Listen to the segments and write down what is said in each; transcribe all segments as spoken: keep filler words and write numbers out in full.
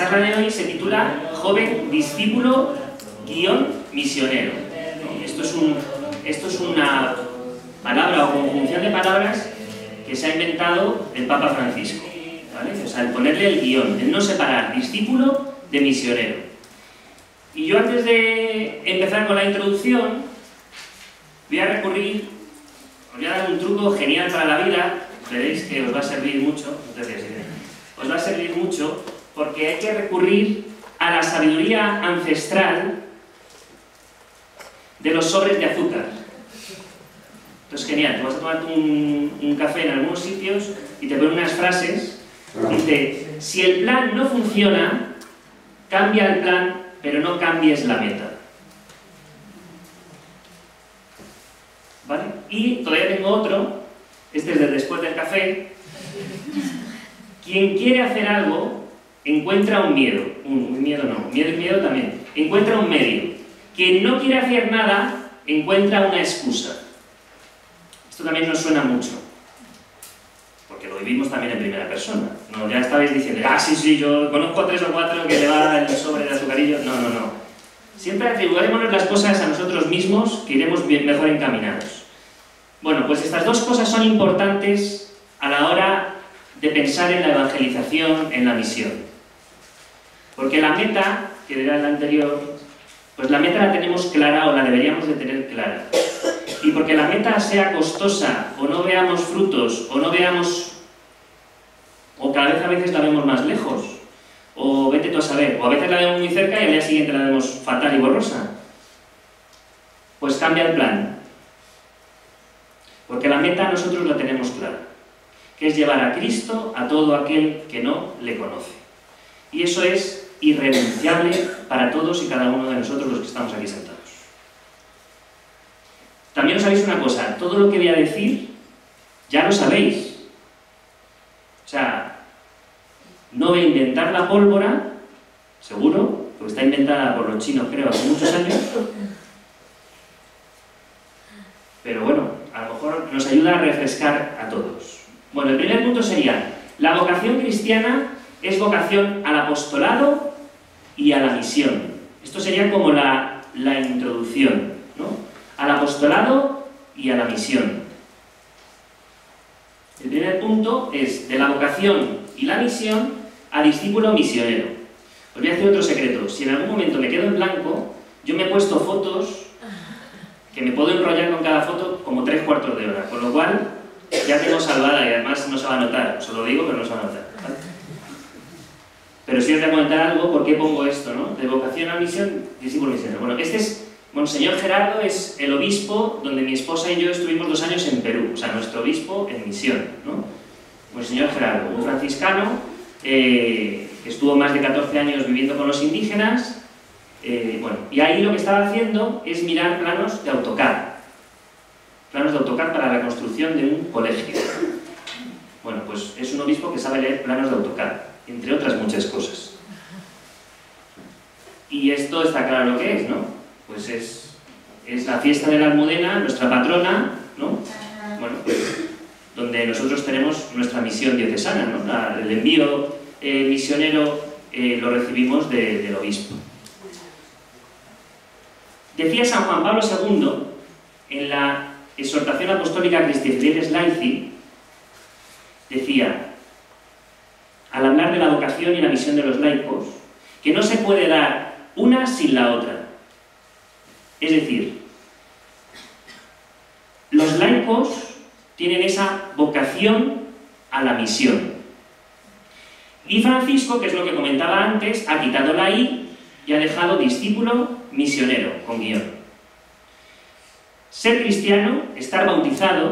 charla de hoy se titula Joven discípulo guión misionero. Esto es, un, esto es una palabra o conjunción de palabras que se ha inventado el Papa Francisco, ¿vale? O sea, el ponerle el guión, el no separar discípulo de misionero. Y yo, antes de empezar con la introducción, voy a recurrir, os voy a dar un truco genial para la vida. Veréis que os va a servir mucho, entonces, os va a servir mucho porque hay que recurrir a la sabiduría ancestral de los sobres de azúcar. Esto es genial, te vas a tomar un, un café en algunos sitios y te ponen unas frases, dice, si el plan no funciona, cambia el plan, pero no cambies la meta. ¿Vale? Y todavía tengo otro, este es de después del café. Quien quiere hacer algo, encuentra un miedo. Un, un miedo no, miedo, miedo también. Encuentra un medio. Quien no quiere hacer nada, encuentra una excusa. Esto también nos suena mucho, porque lo vivimos también en primera persona. No, ya estabais diciendo, ah, sí, sí, yo conozco a tres o cuatro que le va el sobre de azucarillo. No, no, no. Siempre atribuiremos las cosas a nosotros mismos, que iremos bien, mejor encaminados. Bueno, pues estas dos cosas son importantes a la hora de pensar en la evangelización, en la misión. Porque la meta, que era la anterior, pues la meta la tenemos clara o la deberíamos de tener clara. Y porque la meta sea costosa, o no veamos frutos, o no veamos, o cada vez a veces la vemos más lejos, o vete tú a saber, o a veces la vemos muy cerca y al día siguiente la vemos fatal y borrosa, pues cambia el plan. Porque la meta nosotros la tenemos clara, que es llevar a Cristo a todo aquel que no le conoce. Y eso es irrenunciable para todos y cada uno de nosotros los que estamos aquí sentados. También os sabéis una cosa, todo lo que voy a decir ya lo sabéis. O sea, no voy a inventar la pólvora, seguro, porque está inventada por los chinos, creo, hace muchos años. Pero bueno, a lo mejor nos ayuda a refrescar a todos. Bueno, el primer punto sería, la vocación cristiana es vocación al apostolado y a la misión. Esto sería como la, la introducción, ¿no? Al apostolado y a la misión. El primer punto es de la vocación y la misión a discípulo misionero. Os voy a decir otro secreto. Si en algún momento me quedo en blanco, yo me he puesto fotos que me puedo enrollar con cada foto como tres cuartos de hora, con lo cual ya tengo salvada y además no se va a notar. Os lo digo, pero no se va a notar, ¿vale? Pero sí os voy a comentar algo, ¿por qué pongo esto, ¿no? De vocación a misión, discípulo misionero. Bueno, este es Monseñor Gerardo, es el obispo donde mi esposa y yo estuvimos dos años en Perú, o sea, nuestro obispo en misión, ¿no? Monseñor Gerardo, un franciscano eh, que estuvo más de catorce años viviendo con los indígenas, eh, bueno, y ahí lo que estaba haciendo es mirar planos de AutoCAD, planos de AutoCAD para la construcción de un colegio. Bueno, pues es un obispo que sabe leer planos de AutoCAD, entre otras muchas cosas. Y esto está claro lo que es, ¿no? Pues es, es la fiesta de la Almudena, nuestra patrona, ¿no? Bueno, pues, donde nosotros tenemos nuestra misión diocesana, ¿no? La, el envío eh, misionero eh, lo recibimos de, del obispo. Decía San Juan Pablo segundo, en la exhortación apostólica Christi Fideles Laici, decía, al hablar de la vocación y la misión de los laicos, que no se puede dar una sin la otra. Es decir, los laicos tienen esa vocación a la misión. Y Francisco, que es lo que comentaba antes, ha quitado la I y ha dejado discípulo misionero, con guión. Ser cristiano, estar bautizado,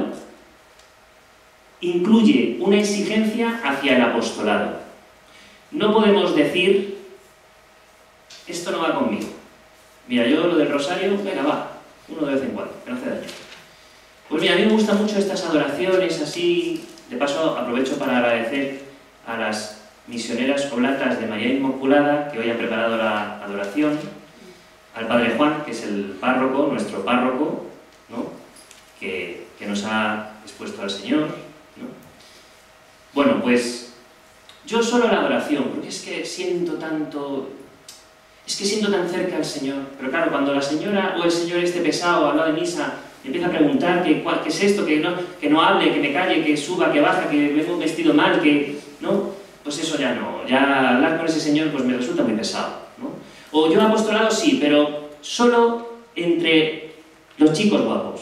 incluye una exigencia hacia el apostolado. No podemos decir, esto no va conmigo. Mira, yo lo del rosario, venga, va, uno de vez en cuando, que no hace daño. Pues mira, a mí me gustan mucho estas adoraciones así. De paso, aprovecho para agradecer a las misioneras oblatas de María Inmaculada que hoy han preparado la adoración, al Padre Juan, que es el párroco, nuestro párroco, ¿no? que, que nos ha expuesto al Señor, ¿no? Bueno, pues Yo solo la oración, porque es que siento tanto... Es que siento tan cerca al Señor. Pero claro, cuando la señora o el señor esté pesado al lado de misa, empieza a preguntar que, qué es esto, que no, que no hable, que me calle, que suba, que baja, que vengo vestido mal, que... ¿no? Pues eso ya no. Ya hablar con ese señor pues me resulta muy pesado, ¿no? O yo apostolado sí, pero solo entre los chicos guapos.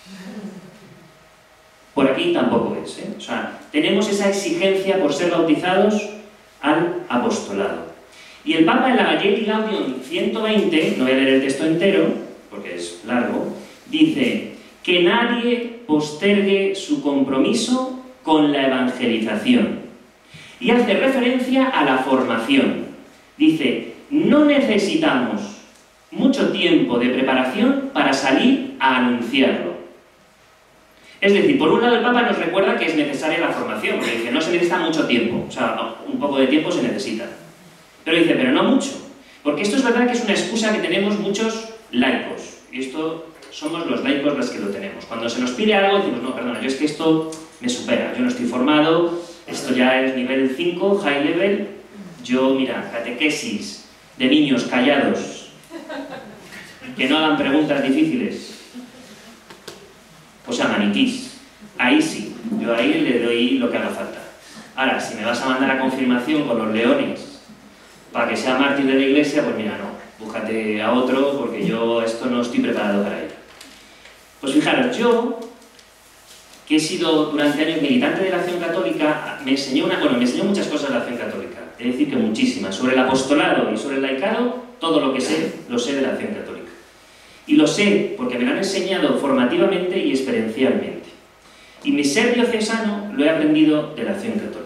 Por aquí tampoco es, ¿eh? O sea, tenemos esa exigencia por ser bautizados al apostolado. Y el Papa en la Evangelii Gaudium ciento veinte, no voy a leer el texto entero, porque es largo, dice que nadie postergue su compromiso con la evangelización. Y hace referencia a la formación. Dice, no necesitamos mucho tiempo de preparación para salir a anunciarlo. Es decir, por un lado el Papa nos recuerda que es necesaria la formación, porque dice, no se necesita mucho tiempo, o sea, un poco de tiempo se necesita. Pero dice, pero no mucho, porque esto es verdad que es una excusa que tenemos muchos laicos, y esto somos los laicos los que lo tenemos. Cuando se nos pide algo, decimos, no, perdona, yo es que esto me supera, yo no estoy formado, esto ya es nivel cinco, high level, yo, mira, catequesis de niños callados, que no hagan preguntas difíciles. O sea, maniquís. Ahí sí, yo ahí le doy lo que haga falta. Ahora, si me vas a mandar a confirmación con los leones para que sea mártir de la iglesia, pues mira, no, búscate a otro porque yo esto no estoy preparado para ello. Pues fijaros, yo, que he sido durante años militante de la Acción Católica, me enseñó una, bueno, me enseñó muchas cosas de la Acción Católica, es decir, que muchísimas. Sobre el apostolado y sobre el laicado, todo lo que sé, lo sé de la Acción Católica. Y lo sé porque me lo han enseñado formativamente y experiencialmente. Y mi ser diocesano lo he aprendido de la Acción Católica.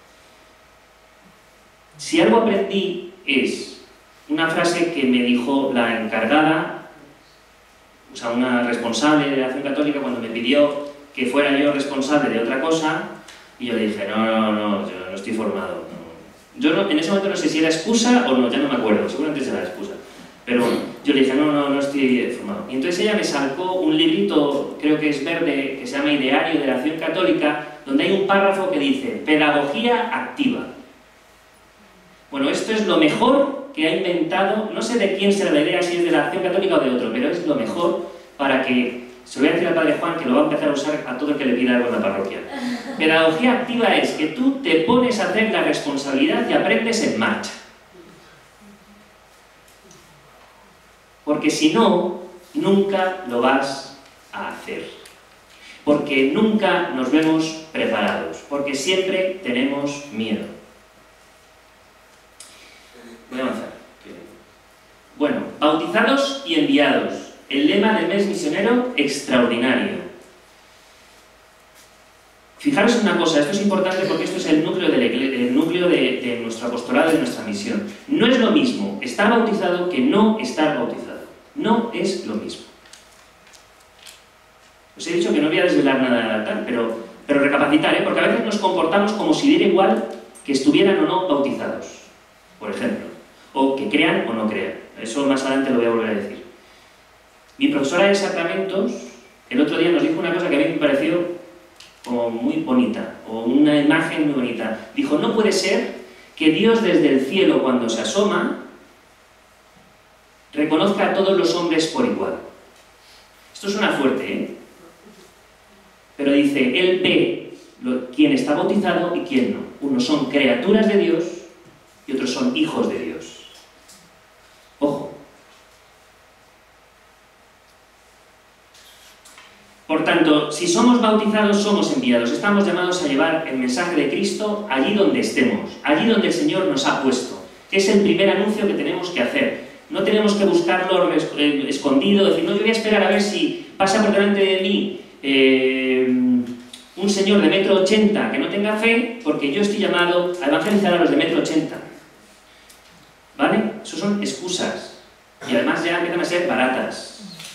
Si algo aprendí es una frase que me dijo la encargada, o sea, una responsable de la Acción Católica, cuando me pidió que fuera yo responsable de otra cosa, y yo le dije, no, no, no, yo no estoy formado. No. Yo no, en ese momento no sé si era excusa o no, ya no me acuerdo, seguramente será excusa. Pero bueno, yo le dije, no, no, no estoy formado. Y entonces ella me sacó un librito, creo que es verde, que se llama Ideario de la Acción Católica, donde hay un párrafo que dice, pedagogía activa. Bueno, esto es lo mejor que ha inventado, no sé de quién será la idea, si es de la Acción Católica o de otro, pero es lo mejor para que, se lo voy a decir al Padre Juan, que lo va a empezar a usar a todo el que le pida algo en la parroquia. Pedagogía activa es que tú te pones a hacer la responsabilidad y aprendes en marcha. Porque si no, nunca lo vas a hacer. Porque nunca nos vemos preparados. Porque siempre tenemos miedo. Voy a avanzar. Bueno, bautizados y enviados. El lema del mes misionero, extraordinario. Fijaros en una cosa, esto es importante porque esto es el núcleo, de, la iglesia, el núcleo de, de nuestro apostolado y de nuestra misión. No es lo mismo estar bautizado que no estar bautizado. No es lo mismo. Os he dicho que no voy a desvelar nada tal, pero, pero recapacitar, ¿eh? Porque a veces nos comportamos como si diera igual que estuvieran o no bautizados, por ejemplo. O que crean o no crean. Eso más adelante lo voy a volver a decir. Mi profesora de sacramentos el otro día nos dijo una cosa que a mí me pareció como muy bonita, o una imagen muy bonita. Dijo, no puede ser que Dios desde el cielo, cuando se asoma, reconozca a todos los hombres por igual. Esto suena fuerte, ¿eh? Pero dice, Él ve lo, quién está bautizado y quién no. Unos son criaturas de Dios y otros son hijos de Dios. Ojo. Por tanto, si somos bautizados, somos enviados. Estamos llamados a llevar el mensaje de Cristo allí donde estemos, allí donde el Señor nos ha puesto. Es el primer anuncio que tenemos que hacer. No tenemos que buscarlo escondido, decir, no, yo voy a esperar a ver si pasa por delante de mí eh, un señor de metro ochenta que no tenga fe, porque yo estoy llamado a evangelizar a los de metro ochenta. ¿Vale? Eso son excusas. Y además ya empiezan a ser baratas.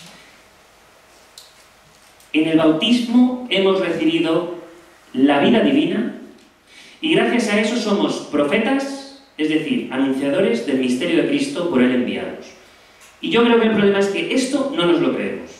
En el bautismo hemos recibido la vida divina y gracias a eso somos profetas, es decir, anunciadores del misterio de Cristo por Él enviados. Y yo creo que el problema es que esto no nos lo creemos.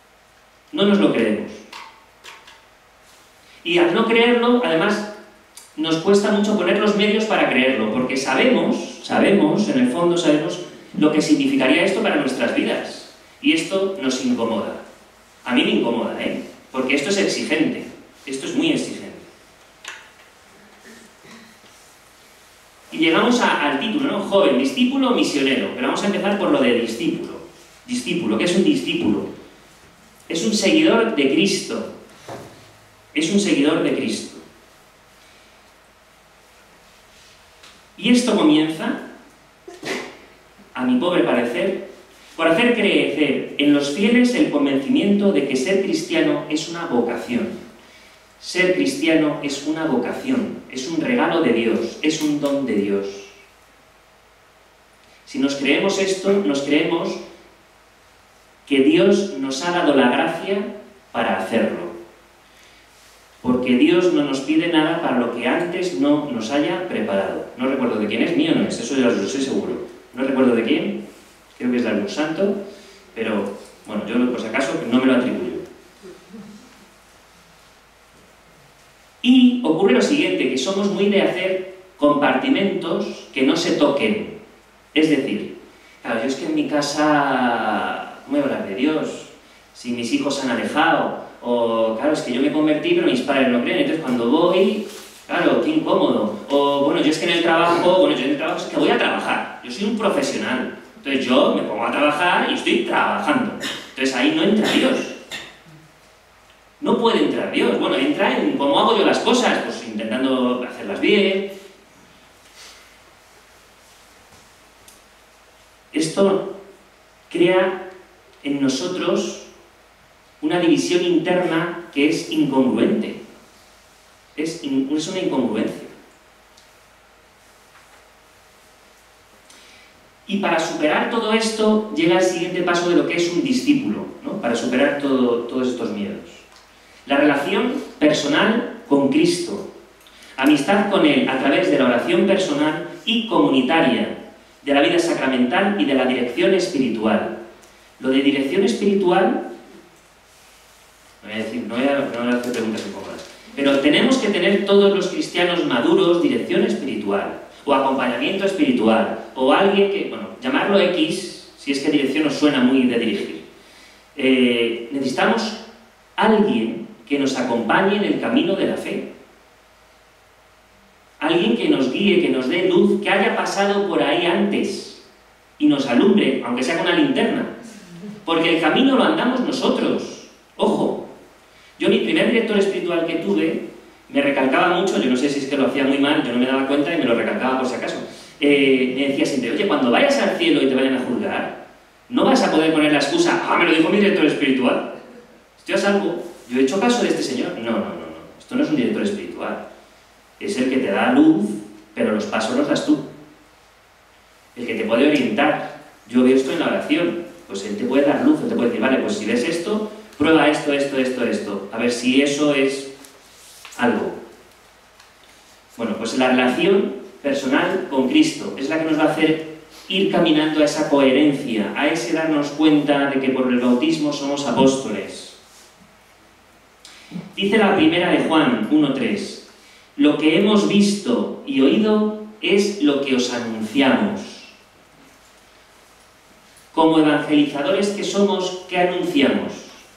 No nos lo creemos. Y al no creerlo, además, nos cuesta mucho poner los medios para creerlo, porque sabemos, sabemos, en el fondo sabemos lo que significaría esto para nuestras vidas. Y esto nos incomoda. A mí me incomoda, ¿eh? Porque esto es exigente. Esto es muy exigente. Y llegamos a, al título, ¿no? Joven, discípulo o misionero. Pero vamos a empezar por lo de discípulo. Discípulo, ¿qué es un discípulo? Es un seguidor de Cristo. Es un seguidor de Cristo. Y esto comienza, a mi pobre parecer, por hacer crecer en los fieles el convencimiento de que ser cristiano es una vocación. Ser cristiano es una vocación, es un regalo de Dios, es un don de Dios. Si nos creemos esto, nos creemos que Dios nos ha dado la gracia para hacerlo. Porque Dios no nos pide nada para lo que antes no nos haya preparado. No recuerdo de quién es, mío no es, eso ya lo sé seguro. No recuerdo de quién, creo que es de algún santo, pero bueno, yo por si acaso no me lo atribuyo. Y ocurre lo siguiente, que somos muy de hacer compartimentos que no se toquen. Es decir, claro, yo es que en mi casa no voy a hablar de Dios, si mis hijos se han alejado, o claro, es que yo me convertí pero mis padres no creen, entonces cuando voy, claro, qué incómodo. O bueno, yo es que en el trabajo, bueno, yo en el trabajo es que voy a trabajar, yo soy un profesional, entonces yo me pongo a trabajar y estoy trabajando. Entonces ahí no entra Dios. No puede entrar Dios. Bueno, entra en cómo hago yo las cosas, pues intentando hacerlas bien. Esto crea en nosotros una división interna que es incongruente. Es, in, es una incongruencia. Y para superar todo esto llega el siguiente paso de lo que es un discípulo, ¿no? Para superar todo, todos estos miedos. La relación personal con Cristo. Amistad con Él a través de la oración personal y comunitaria, de la vida sacramental y de la dirección espiritual. Lo de dirección espiritual, no voy a decir, no voy a, no voy a hacer preguntas incómodas, pero tenemos que tener todos los cristianos maduros dirección espiritual, o acompañamiento espiritual, o alguien que, bueno, llamarlo X, si es que dirección nos suena muy de dirigir. Eh, necesitamos alguien que nos acompañe en el camino de la fe. Alguien que nos guíe, que nos dé luz, que haya pasado por ahí antes y nos alumbre, aunque sea con una linterna. Porque el camino lo andamos nosotros. Ojo, yo mi primer director espiritual que tuve me recalcaba mucho, yo no sé si es que lo hacía muy mal, yo no me daba cuenta y me lo recalcaba por si acaso. Eh, me decía siempre, oye, cuando vayas al cielo y te vayan a juzgar, no vas a poder poner la excusa, ah, me lo dijo mi director espiritual. Estoy a salvo. ¿Yo he hecho caso de este señor? No, no, no, no. Esto no es un director espiritual. Es el que te da luz, pero los pasos los das tú. El que te puede orientar. Yo veo esto en la oración. Pues él te puede dar luz, él te puede decir, vale, pues si ves esto, prueba esto, esto, esto, esto. A ver si eso es algo. Bueno, pues la relación personal con Cristo es la que nos va a hacer ir caminando a esa coherencia, a ese darnos cuenta de que por el bautismo somos apóstoles. Dice la primera de Juan uno tres, lo que hemos visto y oído es lo que os anunciamos. Como evangelizadores que somos, ¿qué anunciamos?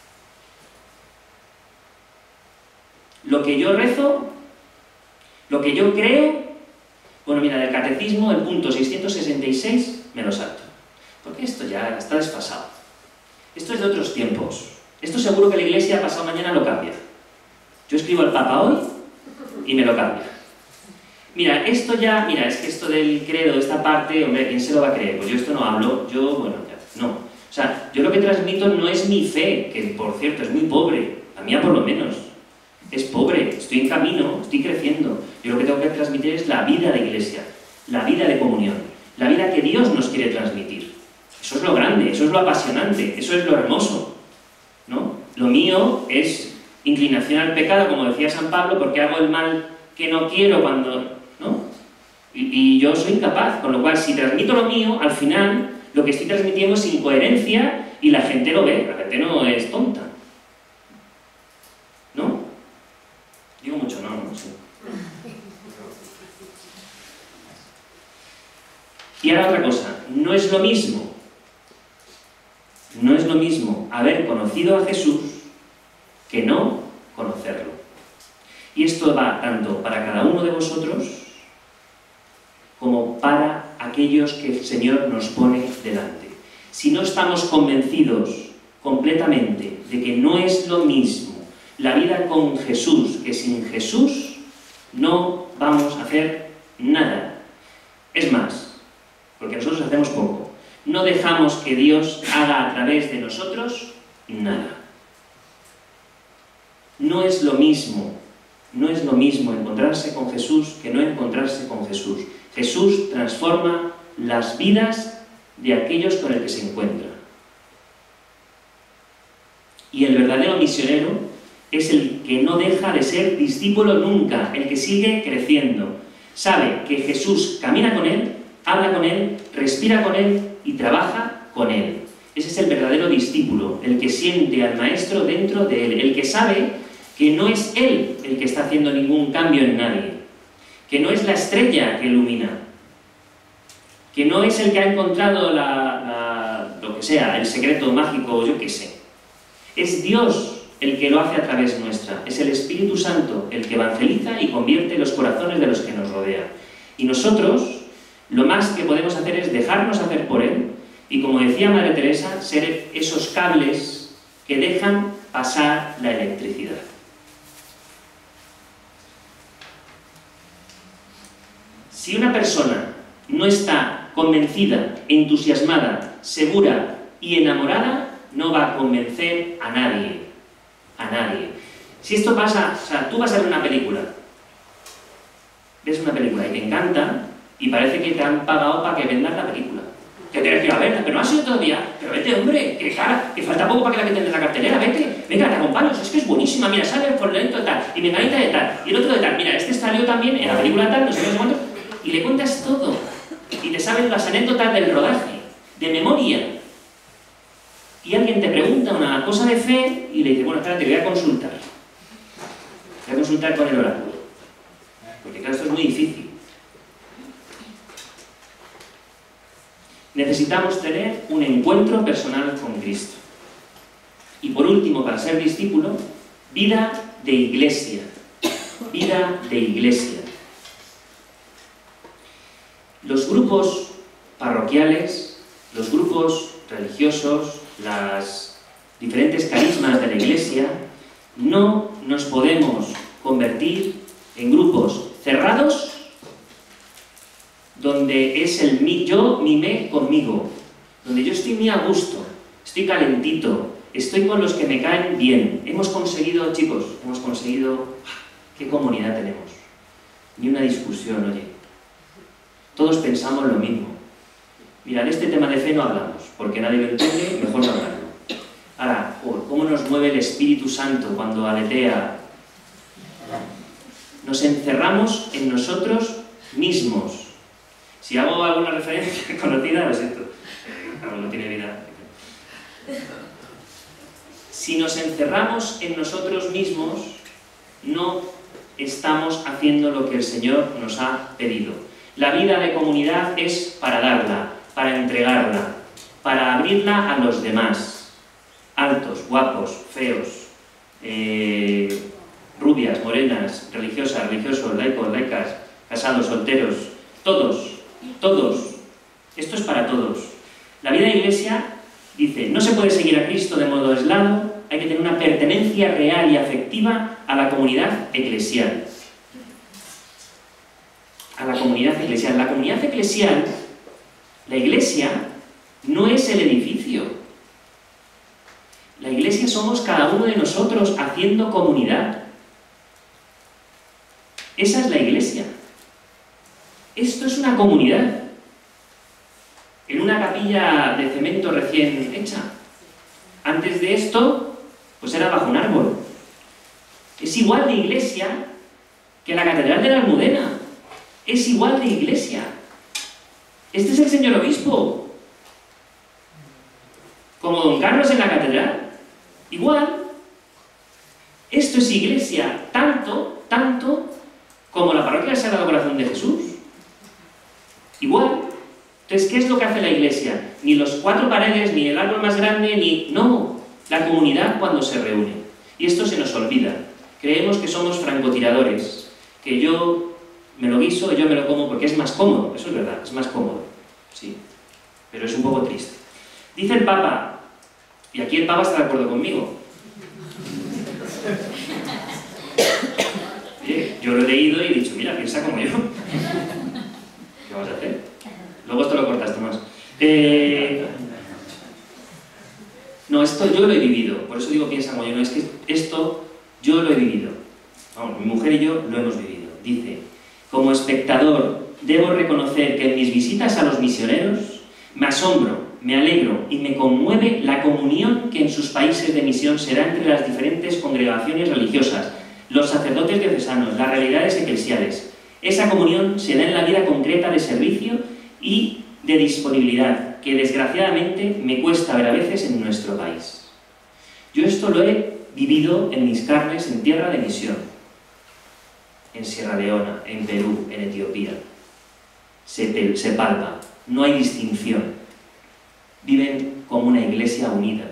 Lo que yo rezo, lo que yo creo. Bueno, mira, del catecismo, el punto seiscientos sesenta y seis, me lo salto. Porque esto ya está desfasado. Esto es de otros tiempos. Esto seguro que la Iglesia pasado mañana lo cambia. Yo escribo al Papa hoy y me lo cambia. Mira, esto ya, mira, es que esto del credo, esta parte, hombre, ¿quién se lo va a creer? Pues yo esto no hablo, yo, bueno, ya, no. O sea, yo lo que transmito no es mi fe, que por cierto es muy pobre, la mía por lo menos. Es pobre, estoy en camino, estoy creciendo. Yo lo que tengo que transmitir es la vida de Iglesia, la vida de comunión, la vida que Dios nos quiere transmitir. Eso es lo grande, eso es lo apasionante, eso es lo hermoso, ¿no? Lo mío es inclinación al pecado, como decía San Pablo, porque hago el mal que no quiero cuando, ¿no? Y, y yo soy incapaz, con lo cual si transmito lo mío, al final lo que estoy transmitiendo es incoherencia y la gente lo ve, la gente no es tonta. ¿No? Digo mucho no, no sé. Y ahora otra cosa, no es lo mismo, no es lo mismo haber conocido a Jesús que no conocerlo. Y esto va tanto para cada uno de vosotros como para aquellos que el Señor nos pone delante. Si no estamos convencidos completamente de que no es lo mismo la vida con Jesús que sin Jesús, no vamos a hacer nada. Es más, porque nosotros hacemos poco, no dejamos que Dios haga a través de nosotros nada. No es lo mismo, no es lo mismo encontrarse con Jesús que no encontrarse con Jesús. Jesús transforma las vidas de aquellos con el que se encuentra. Y el verdadero misionero es el que no deja de ser discípulo nunca, el que sigue creciendo. Sabe que Jesús camina con él, habla con él, respira con él y trabaja con él. Ese es el verdadero discípulo, el que siente al Maestro dentro de él, el que sabe que no es él el que está haciendo ningún cambio en nadie, que no es la estrella que ilumina, que no es el que ha encontrado la, la, lo que sea, el secreto mágico, yo qué sé. Es Dios el que lo hace a través nuestra. Es el Espíritu Santo el que evangeliza y convierte los corazones de los que nos rodean. Y nosotros, lo más que podemos hacer es dejarnos hacer por Él y, como decía Madre Teresa, ser esos cables que dejan pasar la electricidad. Si una persona no está convencida, entusiasmada, segura y enamorada, no va a convencer a nadie. A nadie. Si esto pasa, o sea, tú vas a ver una película, ves una película y te encanta y parece que te han pagado para que vendas la película. Que tienes que ir a verla, pero no ha sido todavía. Pero vete, hombre, que cara, que falta poco para que la metan en la cartelera, vete. Venga, te acompaño, es que es buenísima, mira, sale el fulanito de tal, y menganita de tal, y el otro de tal, mira, este salió también en la película tal, no sé qué, no sé cuánto, y le cuentas todo. Y te sabes las anécdotas del rodaje, de memoria. Y alguien te pregunta una cosa de fe y le dice, bueno, espérate, voy a consultar. Voy a consultar con el oráculo. Porque claro, esto es muy difícil. Necesitamos tener un encuentro personal con Cristo. Y por último, para ser discípulo, vida de iglesia. Vida de iglesia. Los grupos parroquiales, los grupos religiosos, las diferentes carismas de la Iglesia, no nos podemos convertir en grupos cerrados donde es el mi, yo, mi, me, conmigo, donde yo estoy muy a gusto, estoy calentito, estoy con los que me caen bien. Hemos conseguido, chicos, hemos conseguido, ¿qué comunidad tenemos? Ni una discusión, oye. Todos pensamos lo mismo. Mira, de este tema de fe no hablamos, porque nadie lo entiende, mejor no hablarlo. Ahora, oh, ¿cómo nos mueve el Espíritu Santo cuando aletea? Nos encerramos en nosotros mismos. Si hago alguna referencia conocida, lo siento. Claro, no tiene vida. Si nos encerramos en nosotros mismos, no estamos haciendo lo que el Señor nos ha pedido. La vida de comunidad es para darla, para entregarla, para abrirla a los demás. Altos, guapos, feos, eh, rubias, morenas, religiosas, religiosos, laicos, laicas, casados, solteros, todos, todos. Esto es para todos. La vida de iglesia dice, no se puede seguir a Cristo de modo aislado, hay que tener una pertenencia real y afectiva a la comunidad eclesial. A la comunidad eclesial. La comunidad eclesial, la iglesia, no es el edificio. La iglesia somos cada uno de nosotros haciendo comunidad. Esa es la iglesia. Esto es una comunidad. En una capilla de cemento recién hecha. Antes de esto, pues era bajo un árbol. Es igual de iglesia que la Catedral de la Almudena. Es igual de iglesia. Este es el señor obispo. Como don Carlos en la catedral. Igual. Esto es iglesia tanto, tanto, como la parroquia del Sagrado Corazón de Jesús. Igual. Entonces, ¿qué es lo que hace la Iglesia? Ni los cuatro paredes, ni el árbol más grande, ni... No, la comunidad cuando se reúne. Y esto se nos olvida. Creemos que somos francotiradores, que yo me lo guiso y yo me lo como porque es más cómodo. Eso es verdad, es más cómodo. Sí, pero es un poco triste. Dice el Papa, y aquí el Papa está de acuerdo conmigo. Oye, yo lo he leído y he dicho, mira, piensa como yo. ¿Qué vas a hacer? Luego esto lo cortaste más. Eh... No, esto yo lo he vivido, por eso digo piensa como yo. No, es que esto yo lo he vivido. Vamos, mi mujer y yo lo hemos vivido. Dice, como espectador, debo reconocer que en mis visitas a los misioneros me asombro, me alegro y me conmueve la comunión que en sus países de misión será entre las diferentes congregaciones religiosas, los sacerdotes diocesanos, las realidades eclesiales. Esa comunión se da en la vida concreta de servicio y de disponibilidad, que desgraciadamente me cuesta ver a veces en nuestro país. Yo esto lo he vivido en mis carnes en tierra de misión, en Sierra Leona, en Perú, en Etiopía. Se, se palpa, no hay distinción. Viven como una iglesia unida.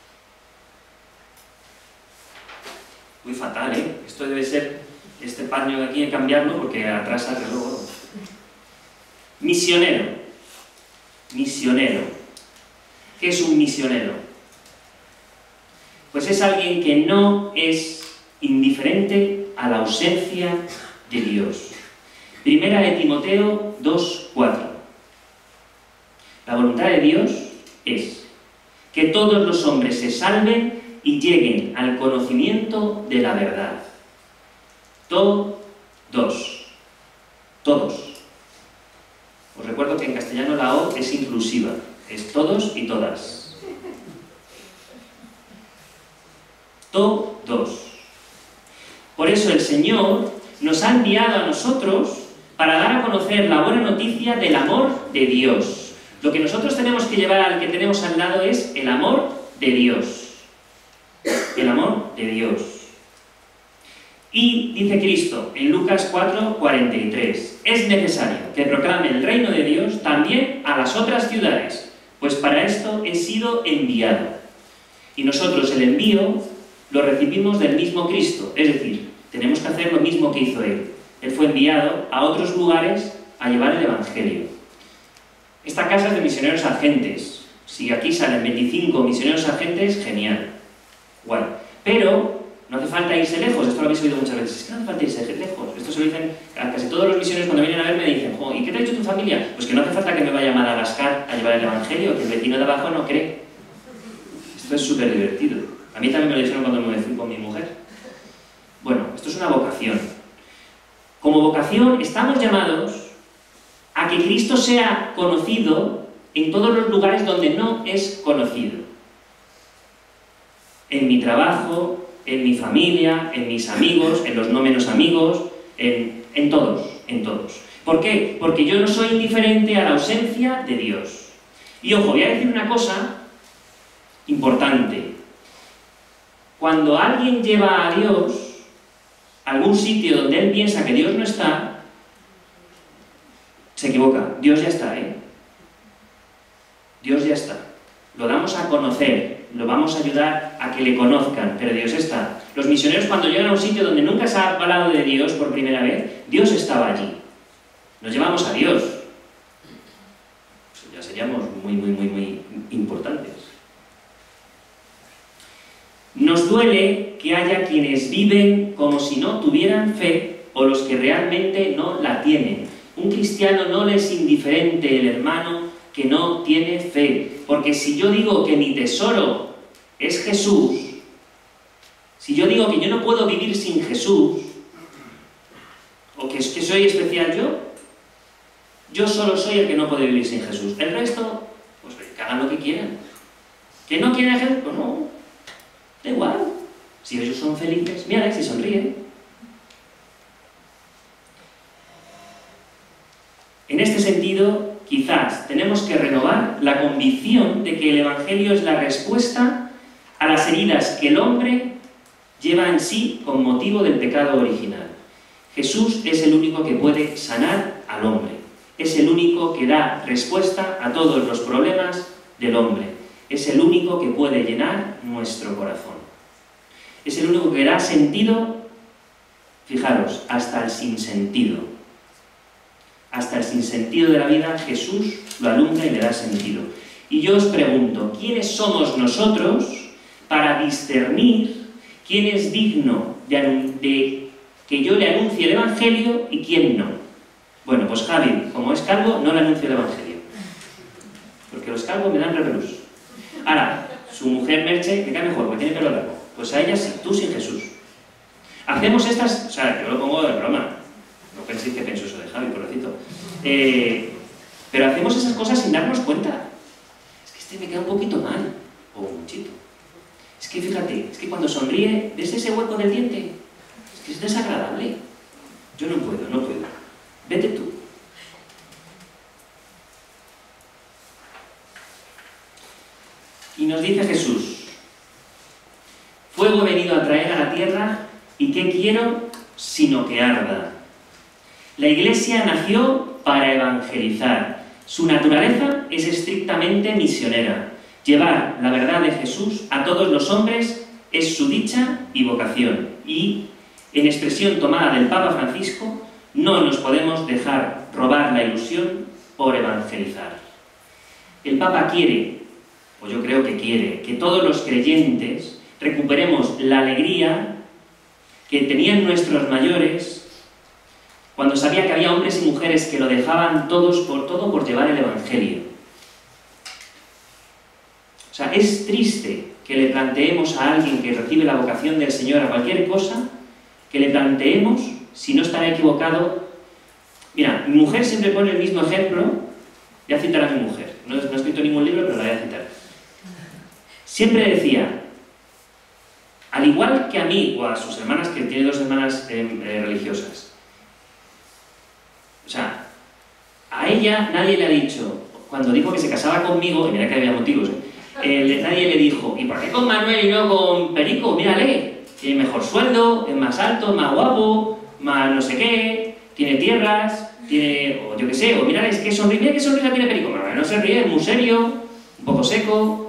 Muy fatal, ¿eh? Esto debe ser, este paño de aquí hay que cambiarlo porque atrasa el reloj. Misionero. Misionero. ¿Qué es un misionero? Pues es alguien que no es indiferente a la ausencia de Dios. Primera de Timoteo dos, cuatro. La voluntad de Dios es que todos los hombres se salven y lleguen al conocimiento de la verdad. Todos. Todos. Os recuerdo que en castellano la O es inclusiva. Es todos y todas. Todos. Por eso el Señor nos ha enviado a nosotros para dar a conocer la buena noticia del amor de Dios. Lo que nosotros tenemos que llevar al que tenemos al lado es el amor de Dios. El amor de Dios. Y dice Cristo en Lucas cuatro, cuarenta y tres, es necesario que proclame el reino de Dios también a las otras ciudades, pues para esto he sido enviado. Y nosotros el envío lo recibimos del mismo Cristo, es decir, tenemos que hacer lo mismo que hizo Él. Él fue enviado a otros lugares a llevar el Evangelio. Esta casa es de misioneros agentes. Si aquí salen veinticinco misioneros agentes, genial. Guay. Pero no hace falta irse lejos, esto lo habéis oído muchas veces. Es que no hace falta irse lejos. Esto se lo dicen a casi todos los misioneros cuando vienen a ver, me dicen, jo, ¿y qué te ha dicho tu familia? Pues que no hace falta que me vaya a Madagascar a llevar el Evangelio, que el vecino de abajo no cree. Esto es súper divertido. A mí también me lo dijeron cuando me fui con mi mujer. Bueno, esto es una vocación. Como vocación estamos llamados a que Cristo sea conocido en todos los lugares donde no es conocido. En mi trabajo, en mi familia, en mis amigos, en los no menos amigos, en, en todos, en todos. ¿Por qué? Porque yo no soy indiferente a la ausencia de Dios. Y ojo, voy a decir una cosa importante. Cuando alguien lleva a Dios a algún sitio donde él piensa que Dios no está, se equivoca. Dios ya está, ¿eh? Dios ya está. Lo damos a conocer, lo vamos a ayudar a que le conozcan, pero Dios está. Los misioneros cuando llegan a un sitio donde nunca se ha hablado de Dios por primera vez, Dios estaba allí. Nos llevamos a Dios. Pues ya seríamos muy, muy, muy, muy importantes. Nos duele que haya quienes viven como si no tuvieran fe o los que realmente no la tienen. Un cristiano no le es indiferente el hermano que no tiene fe, porque si yo digo que mi tesoro es Jesús, si yo digo que yo no puedo vivir sin Jesús, o que, que soy especial yo, yo solo soy el que no puede vivir sin Jesús. El resto, pues que hagan lo que quieran. ¿Que no quieren a Jesús? Pues no, da igual. Si ellos son felices, mira, si sonríen. En este sentido, quizás tenemos que renovar la convicción de que el Evangelio es la respuesta a las heridas que el hombre lleva en sí con motivo del pecado original. Jesús es el único que puede sanar al hombre. es el único que da respuesta a todos los problemas del hombre. Es el único que puede llenar nuestro corazón. Es el único que da sentido, fijaros, hasta el sinsentido. Hasta el sinsentido de la vida, Jesús lo alumbra y le da sentido. Y yo os pregunto, ¿quiénes somos nosotros para discernir quién es digno de, de que yo le anuncie el Evangelio y quién no? Bueno, pues Javi, como es calvo, no le anuncio el Evangelio. Porque los calvos me dan repelús. Ahora, su mujer Merche me cae mejor, porque tiene pelo largo. Pues a ella sí, tú sin Jesús. Hacemos estas... O sea, yo lo pongo de broma. No penséis que pienso eso de Javi, pobrecito. Eh, pero hacemos esas cosas sin darnos cuenta. Es que este me queda un poquito mal. O un muchito. Es que fíjate, es que cuando sonríe, ¿ves ese hueco del diente? Es que es desagradable. Yo no puedo, no puedo. Vete tú. Y nos dice Jesús, fuego he venido a traer a la tierra, ¿y qué quiero? Sino que arda. La Iglesia nació para evangelizar. Su naturaleza es estrictamente misionera. Llevar la verdad de Jesús a todos los hombres es su dicha y vocación. Y, en expresión tomada del Papa Francisco, no nos podemos dejar robar la ilusión por evangelizar. El Papa quiere, o yo creo que quiere, que todos los creyentes recuperemos la alegría que tenían nuestros mayores cuando sabía que había hombres y mujeres que lo dejaban todos por todo por llevar el Evangelio. O sea, es triste que le planteemos a alguien que recibe la vocación del Señor a cualquier cosa, que le planteemos, si no estará equivocado... Mira, mi mujer siempre pone el mismo ejemplo, voy a citar a mi mujer, no, no he escrito ningún libro, pero la voy a citar. Siempre decía, al igual que a mí o a sus hermanas, que tiene dos hermanas eh, eh, religiosas, o sea, a ella nadie le ha dicho, cuando dijo que se casaba conmigo, y mira que había motivos, eh, eh, nadie le dijo, ¿y por qué con Manuel y no con Perico? Mírale, tiene mejor sueldo, es más alto, más guapo, más no sé qué, tiene tierras, tiene, o yo qué sé, o mírale, es que sonríe, mira qué sonrisa tiene Perico, Manuel no se ríe, es muy serio, un poco seco.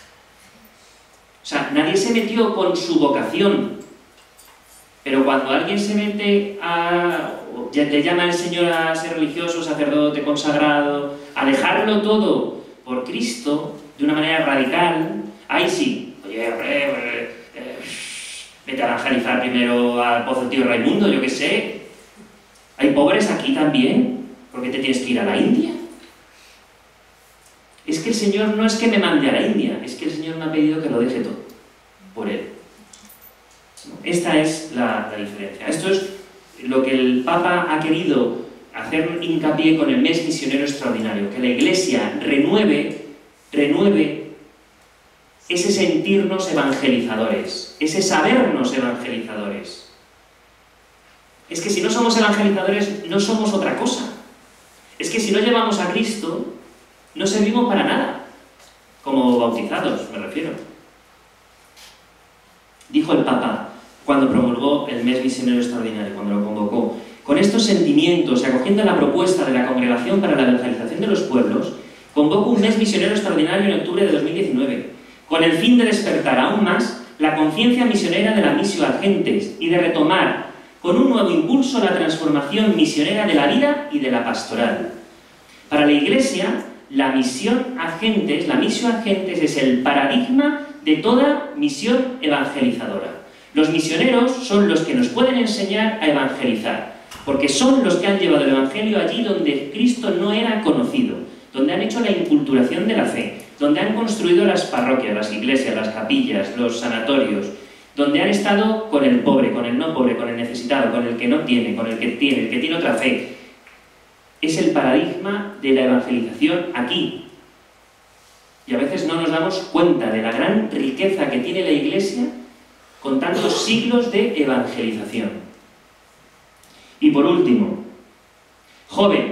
O sea, nadie se metió con su vocación, pero cuando alguien se mete a... le llama al Señor a ser religioso, sacerdote, consagrado, a dejarlo todo por Cristo, de una manera radical, ahí sí, oye, hombre, eh, eh, vete a evangelizar primero al pozo tío Raimundo, yo qué sé. Hay pobres aquí también, ¿por qué te tienes que ir a la India? Es que el Señor no es que me mande a la India, es que el Señor me ha pedido que lo deje todo, por Él. Esta es la, la diferencia. Esto es lo que el Papa ha querido hacer hincapié con el mes misionero extraordinario, que la Iglesia renueve, renueve ese sentirnos evangelizadores, ese sabernos evangelizadores. Es que si no somos evangelizadores, no somos otra cosa. Es que si no llevamos a Cristo, no servimos para nada, como bautizados, me refiero. Dijo el Papa, cuando promulgó el mes misionero extraordinario, cuando lo convocó, con estos sentimientos y acogiendo la propuesta de la Congregación para la Evangelización de los Pueblos, convoco un mes misionero extraordinario en octubre de dos mil diecinueve, con el fin de despertar aún más la conciencia misionera de la missio ad gentes y de retomar con un nuevo impulso la transformación misionera de la vida y de la pastoral. Para la Iglesia, la misión ad gentes, la missio ad gentes es el paradigma de toda misión evangelizadora. Los misioneros son los que nos pueden enseñar a evangelizar, porque son los que han llevado el Evangelio allí donde Cristo no era conocido, donde han hecho la inculturación de la fe, donde han construido las parroquias, las iglesias, las capillas, los sanatorios, donde han estado con el pobre, con el no pobre, con el necesitado, con el que no tiene, con el que tiene, el que tiene otra fe. Es el paradigma de la evangelización aquí. Y a veces no nos damos cuenta de la gran riqueza que tiene la Iglesia con tantos siglos de evangelización. Y por último, joven.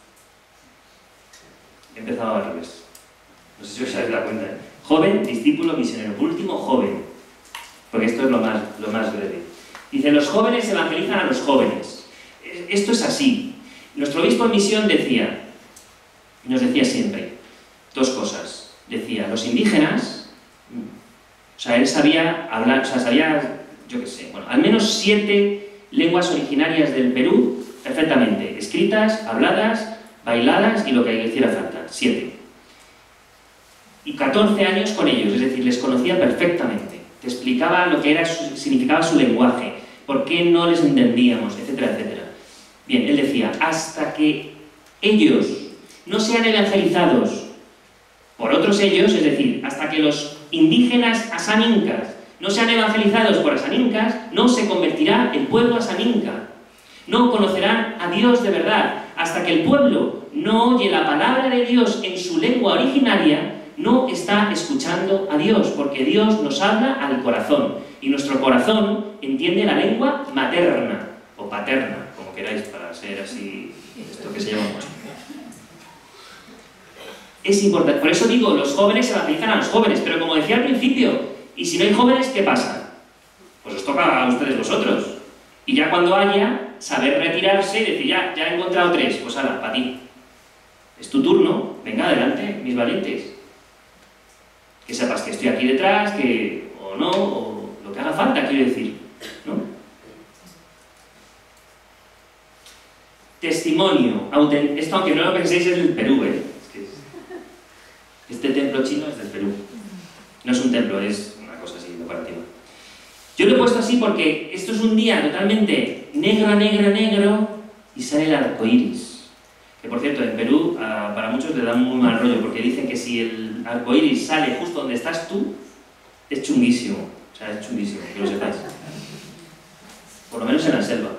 He empezado al revés. No sé si os habéis dado cuenta. ¿eh? Joven, discípulo, misionero. Por último, joven. Porque esto es lo más, lo más breve. Dice, los jóvenes evangelizan a los jóvenes. Esto es así. Nuestro obispo en misión decía, nos decía siempre, dos cosas. Decía, los indígenas, o sea, él sabía hablar, o sea, sabía, yo qué sé, bueno, al menos siete lenguas originarias del Perú perfectamente, escritas, habladas, bailadas y lo que hiciera falta, siete. Y catorce años con ellos, es decir, les conocía perfectamente, te explicaba lo que era, su, significaba su lenguaje, por qué no les entendíamos, etcétera, etcétera. Bien, él decía, hasta que ellos no sean evangelizados por otros ellos, es decir, hasta que los indígenas asaníncas no sean evangelizados por asaníncas, no se convertirá el pueblo asaninca. No conocerán a Dios de verdad. Hasta que el pueblo no oye la palabra de Dios en su lengua originaria, no está escuchando a Dios, porque Dios nos habla al corazón. Y nuestro corazón entiende la lengua materna, o paterna, como queráis, para ser así, esto que se llama mucho. Es importante, por eso digo, los jóvenes evangelizan a los jóvenes, pero como decía al principio, y si no hay jóvenes, ¿qué pasa? Pues os toca a ustedes vosotros. Y ya cuando haya, saber retirarse y decir, ya, ya he encontrado tres, pues ahora, para ti. Es tu turno, venga adelante, mis valientes. Que sepas que estoy aquí detrás, que o no, o lo que haga falta, quiero decir, ¿no? Testimonio, esto aunque no lo penséis es del Perú, ¿eh? Este templo chino es del Perú. No es un templo, es una cosa así, decorativa. Yo lo he puesto así porque esto es un día totalmente negro, negro, negro y sale el arco iris. Que por cierto, en Perú a, para muchos le da muy mal rollo porque dicen que si el arco iris sale justo donde estás tú, es chunguísimo. O sea, es chunguísimo, que lo sepáis. Por lo menos en la selva.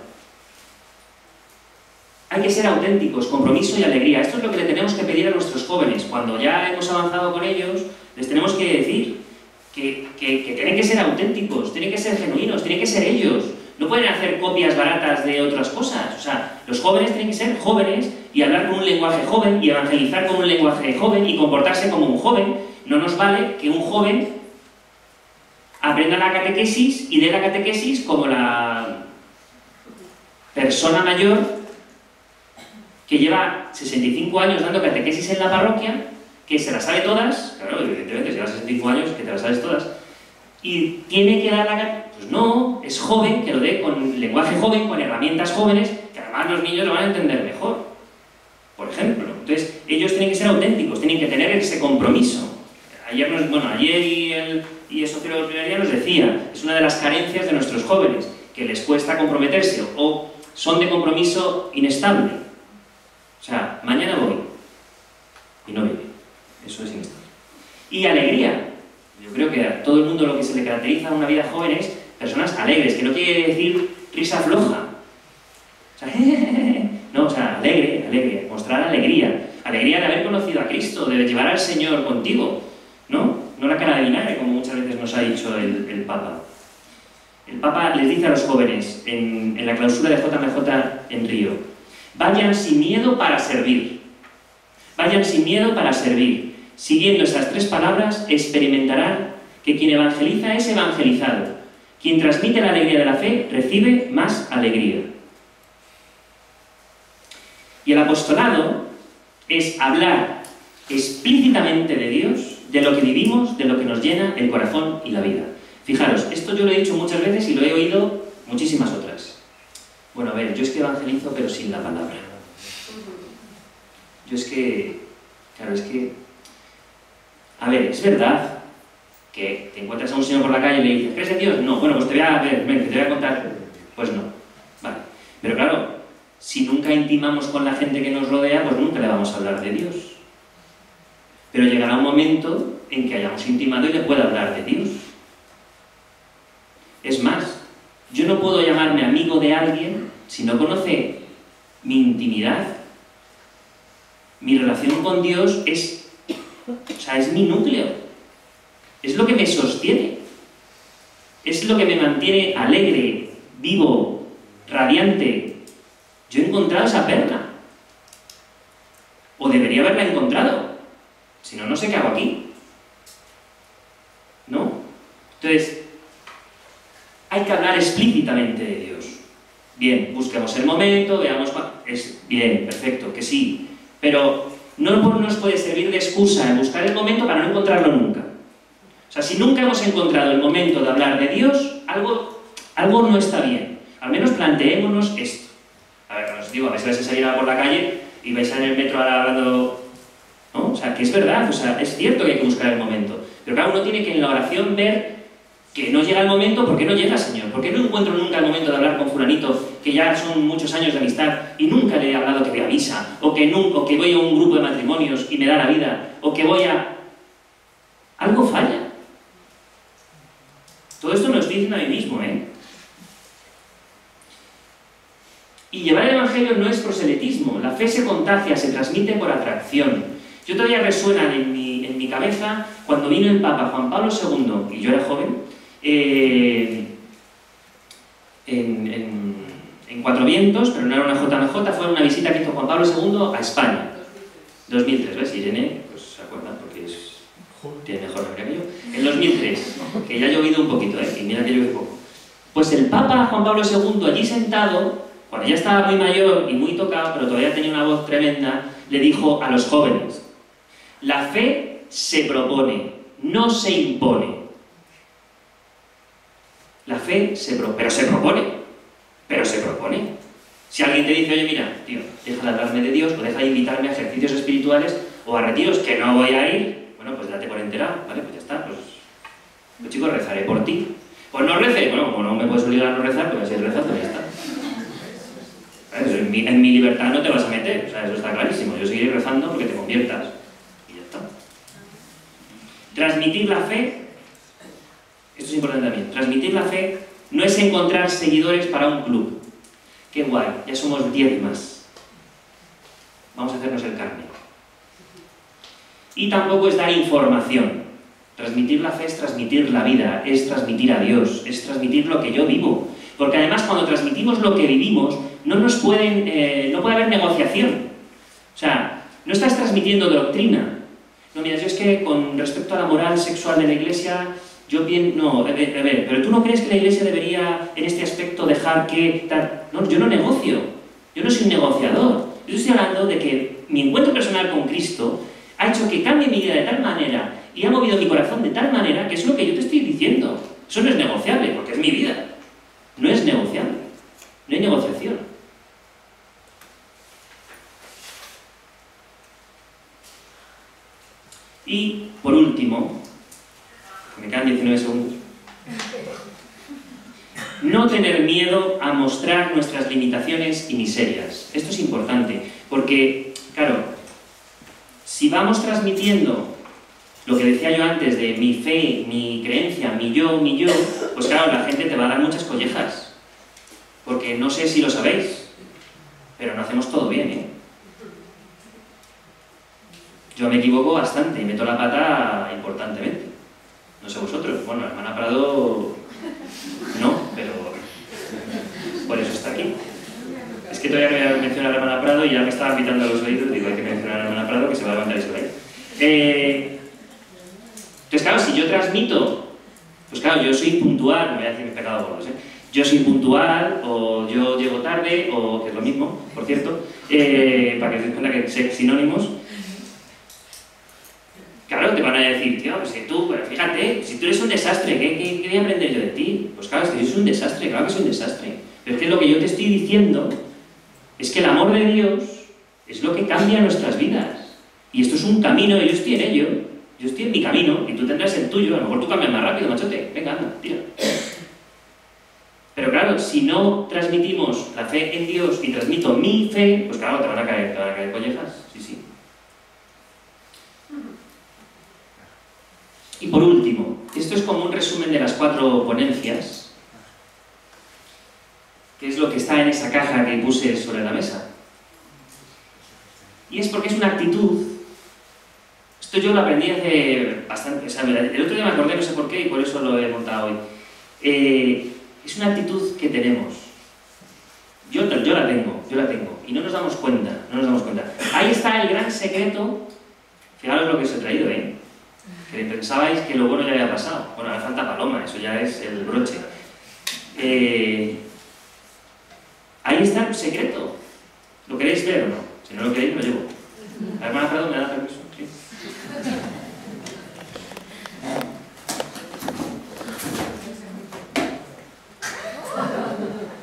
Hay que ser auténticos, compromiso y alegría. Esto es lo que le tenemos que pedir a nuestros jóvenes. Cuando ya hemos avanzado con ellos, les tenemos que decir que, que, que tienen que ser auténticos, tienen que ser genuinos, tienen que ser ellos. No pueden hacer copias baratas de otras cosas. O sea, los jóvenes tienen que ser jóvenes y hablar con un lenguaje joven y evangelizar con un lenguaje joven y comportarse como un joven. No nos vale que un joven aprenda la catequesis y dé la catequesis como la persona mayor que lleva sesenta y cinco años dando catequesis en la parroquia, que se las sabe todas, claro, evidentemente, si lleva sesenta y cinco años, que te las sabes todas, y tiene que dar la catequesis. Pues no, es joven, que lo dé con lenguaje joven, con herramientas jóvenes, que además los niños lo van a entender mejor, por ejemplo. Entonces, ellos tienen que ser auténticos, tienen que tener ese compromiso. Ayer, nos, bueno, ayer y el, y el sociólogo del primer día nos decía, es una de las carencias de nuestros jóvenes, que les cuesta comprometerse, o son de compromiso inestable. O sea, mañana voy y no viene. Eso es inestable. Y alegría. Yo creo que a todo el mundo lo que se le caracteriza a una vida joven es personas alegres, que no quiere decir risa floja. O sea, no, o sea, alegre, alegre, mostrar alegría. Alegría de haber conocido a Cristo, de llevar al Señor contigo, ¿no? No la cara de vinagre, como muchas veces nos ha dicho el, el Papa. El Papa les dice a los jóvenes, en, en la clausura de J M J en Río, vayan sin miedo para servir. Vayan sin miedo para servir. Siguiendo esas tres palabras, experimentarán que quien evangeliza es evangelizado. Quien transmite la alegría de la fe, recibe más alegría. Y el apostolado es hablar explícitamente de Dios, de lo que vivimos, de lo que nos llena el corazón y la vida. Fijaros, esto yo lo he dicho muchas veces y lo he oído muchísimas otras. Bueno, a ver, yo es que evangelizo pero sin la palabra. Yo es que, claro, es que, a ver, es verdad que te encuentras a un señor por la calle y le dices, ¿crees en Dios? No, bueno, pues te voy a ver, ven, te voy a contar. Pues no, vale. Pero claro, si nunca intimamos con la gente que nos rodea, pues nunca le vamos a hablar de Dios. Pero llegará un momento en que hayamos intimado y le pueda hablar de Dios. Es más, yo no puedo llamarme amigo de alguien si no conoce mi intimidad. Mi relación con Dios es, o sea, es mi núcleo. Es lo que me sostiene. Es lo que me mantiene alegre, vivo, radiante. Yo he encontrado esa perla. O debería haberla encontrado. Si no, no sé qué hago aquí. ¿No? Entonces, hay que hablar explícitamente de Dios. Bien, busquemos el momento, veamos... es bien, perfecto, que sí, pero no nos puede servir de excusa en buscar el momento para no encontrarlo nunca. O sea, si nunca hemos encontrado el momento de hablar de Dios, algo, algo no está bien. Al menos planteémonos esto. A ver, os digo, a ver si vais a salir por la calle y vais en el metro ahora hablando, ¿no? O sea, que es verdad, o sea, es cierto que hay que buscar el momento. Pero claro, uno tiene que en la oración ver que no llega el momento. ¿Por qué no llega, Señor? ¿Por qué no encuentro nunca el momento de hablar con fulanito, que ya son muchos años de amistad y nunca le he hablado que voy a misa, o que, nunca, o que voy a un grupo de matrimonios y me da la vida, o que voy a... Algo falla. Todo esto me lo estoy diciendo a mí mismo, ¿eh? Y llevar el Evangelio no es proselitismo. La fe se contagia, se transmite por atracción. Yo todavía resuenan en mi, en mi cabeza cuando vino el Papa Juan Pablo segundo, y yo era joven, eh, en, en, en Cuatro Vientos, pero no era una J M J, fue una visita que hizo Juan Pablo segundo a España. dos mil tres, ¿ves? Irene, pues se acuerdan porque es, tiene mejor memoria que yo. En dos mil tres, que ya ha llovido un poquito, ¿eh? Y mira que llueve poco. Pues el Papa Juan Pablo segundo, allí sentado, cuando ya estaba muy mayor y muy tocado, pero todavía tenía una voz tremenda, le dijo a los jóvenes: la fe se propone, no se impone. La fe se propone, pero se propone, pero se propone. Si alguien te dice, oye, mira, tío, deja de hablarme de Dios, o deja de invitarme a ejercicios espirituales o a retiros que no voy a ir, bueno, pues date por enterado, ¿vale? Pues ya está, pues, pues chicos, rezaré por ti. Pues no reces, bueno, como no me puedes obligar a no rezar, pues así rezando, ya está. En mi, en mi libertad no te vas a meter, o sea, eso está clarísimo. Yo seguiré rezando porque te conviertas. Y ya está. Transmitir la fe, esto es importante también, transmitir la fe no es encontrar seguidores para un club. Qué guay, ya somos diez más. Vamos a hacernos el carne. Y tampoco es dar información. Transmitir la fe es transmitir la vida, es transmitir a Dios, es transmitir lo que yo vivo. Porque además cuando transmitimos lo que vivimos, no nos pueden, eh, no puede haber negociación. O sea, no estás transmitiendo doctrina. No, mira, yo es que con respecto a la moral sexual de la Iglesia, yo bien, no, a ver, a ver, pero tú no crees que la Iglesia debería en este aspecto dejar que... Tal? No, yo no negocio, yo no soy un negociador. Yo estoy hablando de que mi encuentro personal con Cristo ha hecho que cambie mi vida de tal manera y ha movido mi corazón de tal manera que es lo que yo te estoy diciendo. Eso no es negociable, porque es mi vida. No es negociable, no hay negociación. Y, por último, me quedan diecinueve segundos, no tener miedo a mostrar nuestras limitaciones y miserias. Esto es importante, porque, claro, si vamos transmitiendo lo que decía yo antes de mi fe, mi creencia, mi yo, mi yo, pues claro, la gente te va a dar muchas collejas. Porque no sé si lo sabéis, pero no hacemos todo bien, ¿eh? Yo me equivoco bastante y meto la pata importantemente. No sé vosotros. Bueno, la hermana Prado no, pero por eso está aquí. Es que todavía no voy a mencionar a la hermana Prado y ya me estaba pitando a los oídos. Digo, hay que mencionar a la hermana Prado que se va a levantar y se va a ir. Eh, entonces, claro, si yo transmito, pues claro, yo soy puntual, no voy a decir mis pecados gordos, ¿eh? Yo soy puntual, o yo llego tarde, o que es lo mismo, por cierto, eh, para que os deis cuenta que sé sinónimos. Claro, te van a decir, tío, pues que tú, pero fíjate, si tú eres un desastre, ¿qué, qué, qué voy a aprender yo de ti? Pues claro, es que yo soy un desastre, claro que soy un desastre. Pero es que lo que yo te estoy diciendo es que el amor de Dios es lo que cambia nuestras vidas. Y esto es un camino, y yo estoy en ello, yo estoy en mi camino, y tú tendrás el tuyo, a lo mejor tú cambias más rápido, machote, venga, anda, tira. Pero claro, si no transmitimos la fe en Dios y transmito mi fe, pues claro, te van a caer, te van a caer collejas, sí, sí. Y por último, esto es como un resumen de las cuatro ponencias, que es lo que está en esa caja que puse sobre la mesa. Y es porque es una actitud. Esto yo lo aprendí hace bastante, o sea, el otro día me acordé, no sé por qué, y por eso lo he montado hoy. Eh, es una actitud que tenemos. Yo, yo la tengo, yo la tengo. Y no nos damos cuenta, no nos damos cuenta. Ahí está el gran secreto. Fijaros lo que os he traído, ¿eh? Que pensabais que lo bueno ya había pasado. Bueno, ahora falta Paloma, eso ya es el broche. Eh, ahí está el secreto. Lo que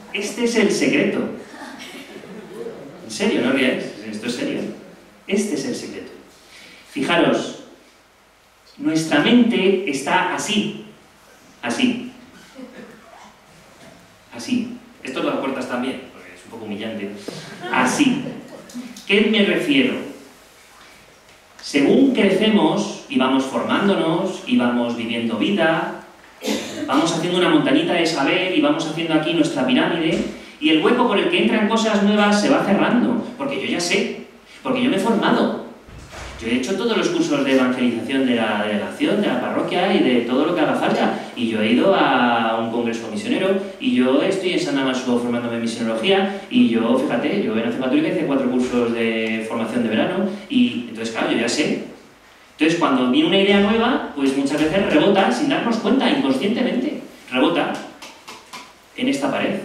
Este es el secreto. En serio, no ríais, esto es serio. Este es el secreto. Fijaros, nuestra mente está así, así, así. Esto lo aportas también, porque es un poco humillante. Así. ¿Qué me refiero? Según crecemos y vamos formándonos y vamos viviendo vida, vamos haciendo una montañita de saber y vamos haciendo aquí nuestra pirámide, y el hueco por el que entran cosas nuevas se va cerrando, porque yo ya sé, porque yo me he formado. Yo he hecho todos los cursos de evangelización de la delegación, de la parroquia y de todo lo que haga falta. Y yo he ido a un congreso misionero, y yo estoy en San Damaso formándome en misionología, y yo, fíjate, yo en Acción Católica hice cuatro cursos de formación de verano, y entonces, claro, yo ya sé. Entonces, cuando viene una idea nueva, pues muchas veces rebota sin darnos cuenta, inconscientemente. Rebota en esta pared.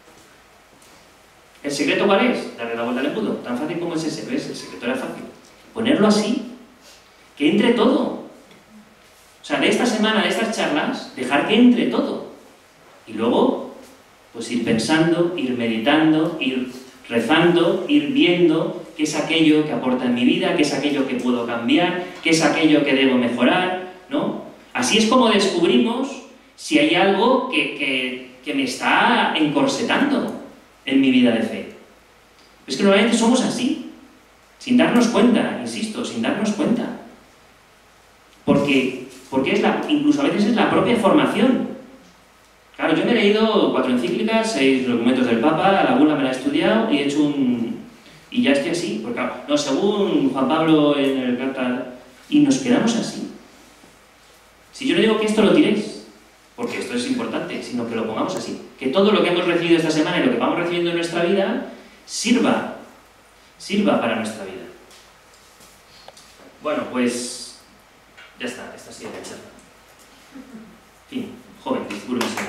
¿El secreto cuál es? Darle la vuelta al embudo. Tan fácil como es ese, ¿ves? El secreto era fácil. Ponerlo así, que entre todo. O sea, de esta semana, de estas charlas, dejar que entre todo. Y luego, pues ir pensando, ir meditando, ir rezando, ir viendo qué es aquello que aporta en mi vida, qué es aquello que puedo cambiar, qué es aquello que debo mejorar, ¿no? Así es como descubrimos si hay algo que, que, que me está encorsetando en mi vida de fe. Es que normalmente somos así. Sin darnos cuenta, insisto, sin darnos cuenta. Porque, porque es la, incluso a veces es la propia formación. Claro, yo me he leído cuatro encíclicas, seis documentos del Papa, la bula me la he estudiado y he hecho un... y ya estoy así, porque claro, no, según Juan Pablo en el carta... y nos quedamos así. Si yo no digo que esto lo tiréis, porque esto es importante, sino que lo pongamos así. Que todo lo que hemos recibido esta semana y lo que vamos recibiendo en nuestra vida sirva sirva para nuestra vida. Bueno, pues ya está, esta ha sido la charla. En fin, joven, discípulo misionero.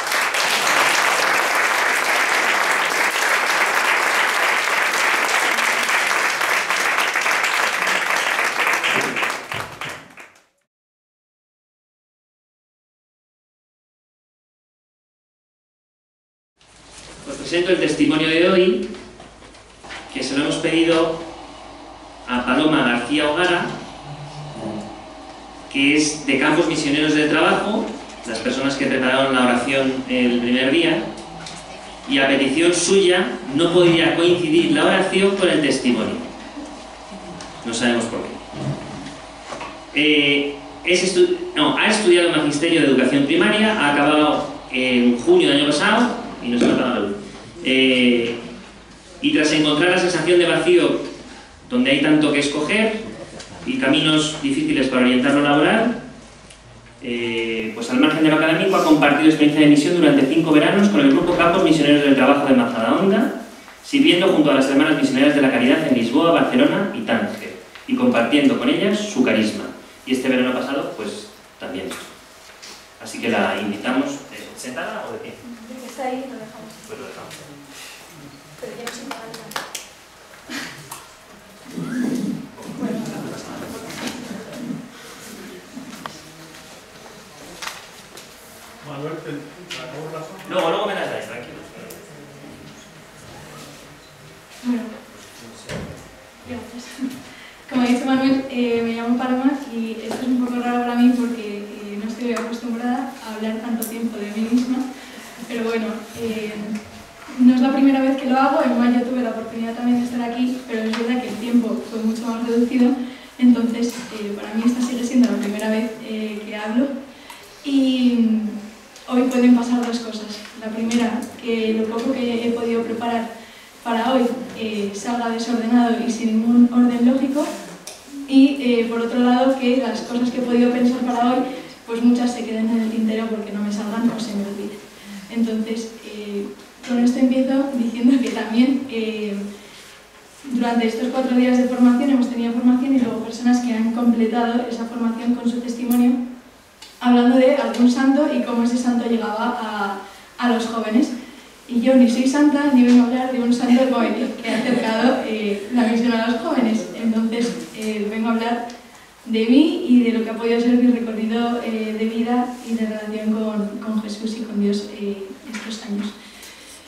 Os presento el testimonio de hoy, que se lo hemos pedido a Paloma García Hogara, que es de Campos Misioneros del Trabajo, las personas que prepararon la oración el primer día, y a petición suya no podía coincidir la oración con el testimonio. No sabemos por qué. Eh, es estu no, ha estudiado Magisterio de Educación Primaria, ha acabado en junio del año pasado, y no se me ha apagado la luz. Eh, Y tras encontrar la sensación de vacío donde hay tanto que escoger y caminos difíciles para orientar lo laboral, eh, pues al margen de lo académico ha compartido experiencia de misión durante cinco veranos con el grupo Campos Misioneros del Trabajo de Majadahonda, sirviendo junto a las hermanas misioneras de la Caridad en Lisboa, Barcelona y Tánger, y compartiendo con ellas su carisma. Y este verano pasado, pues también. Así que la invitamos. ¿eh, ¿Sentada o de pie? Está ahí, lo dejamos. Pues lo dejamos. Pero ya no se paga nada. Manuel, ¿te acabo la foto? Luego, luego me las dais, tranquilos. Bueno, gracias. Como ha dicho Manuel, eh, me llamo Paloma y esto es un poco raro para mí porque eh, no estoy acostumbrada a hablar tanto tiempo de mí misma, pero bueno, eh, no es la primera vez que lo hago. En mayo tuve la oportunidad también de estar aquí, pero es verdad que el tiempo fue mucho más reducido, entonces eh, para mí esta sigue siendo la primera vez eh, que hablo. Y hoy pueden pasar dos cosas. La primera, que lo poco que he podido preparar para hoy eh, salga desordenado y sin ningún orden lógico. Y eh, por otro lado, que las cosas que he podido pensar para hoy, pues muchas se queden en el tintero porque no me salgan o se me olviden. Entonces, eh, con esto empiezo diciendo que también eh, durante estos cuatro días de formación hemos tenido formación y luego personas que han completado esa formación con su testimonio hablando de algún santo y cómo ese santo llegaba a, a los jóvenes. Y yo ni soy santa ni vengo a hablar de un santo que ha acercado eh, la misión a los jóvenes. Entonces eh, vengo a hablar de mí y de lo que ha podido ser mi recorrido eh, de vida y de relación con, con Jesús y con Dios eh, estos años.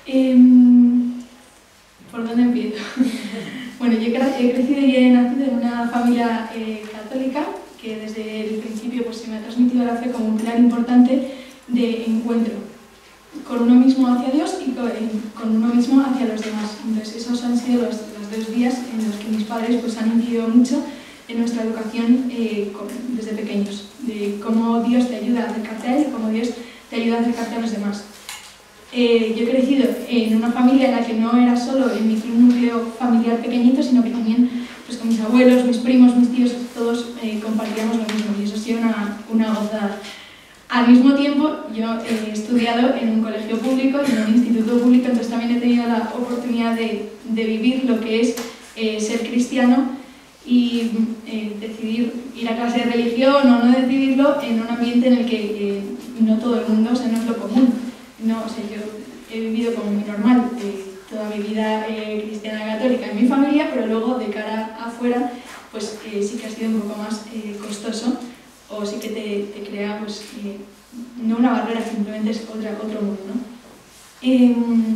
Eh, ¿Por dónde empiezo? Bueno, yo he, cre he crecido y he nacido en una familia eh, católica que desde el principio pues, se me ha transmitido la fe como un pilar importante de encuentro con uno mismo hacia Dios y con, con uno mismo hacia los demás. Entonces esos han sido los, los dos vías en los que mis padres pues, han incidido mucho en nuestra educación eh, con, desde pequeños, de cómo Dios te ayuda a acercarte a Él y cómo Dios te ayuda a acercarte a los demás. Eh, yo he crecido en una familia en la que no era solo en mi núcleo familiar pequeñito, sino que también pues, con mis abuelos, mis primos, mis tíos, todos eh, compartíamos lo mismo y eso ha sido una, una gozada. Al mismo tiempo, yo he estudiado en un colegio público, en un instituto público, entonces también he tenido la oportunidad de, de vivir lo que es eh, ser cristiano y eh, decidir ir a clase de religión o no decidirlo en un ambiente en el que eh, no todo el mundo, o sea, no es lo común. No, o sea, yo he vivido como muy normal eh, toda mi vida eh, cristiana católica en mi familia, pero luego de cara afuera, pues eh, sí que ha sido un poco más eh, costoso o sí que te, te crea, pues, eh, no una barrera, simplemente es otra, otro mundo, ¿no? Eh,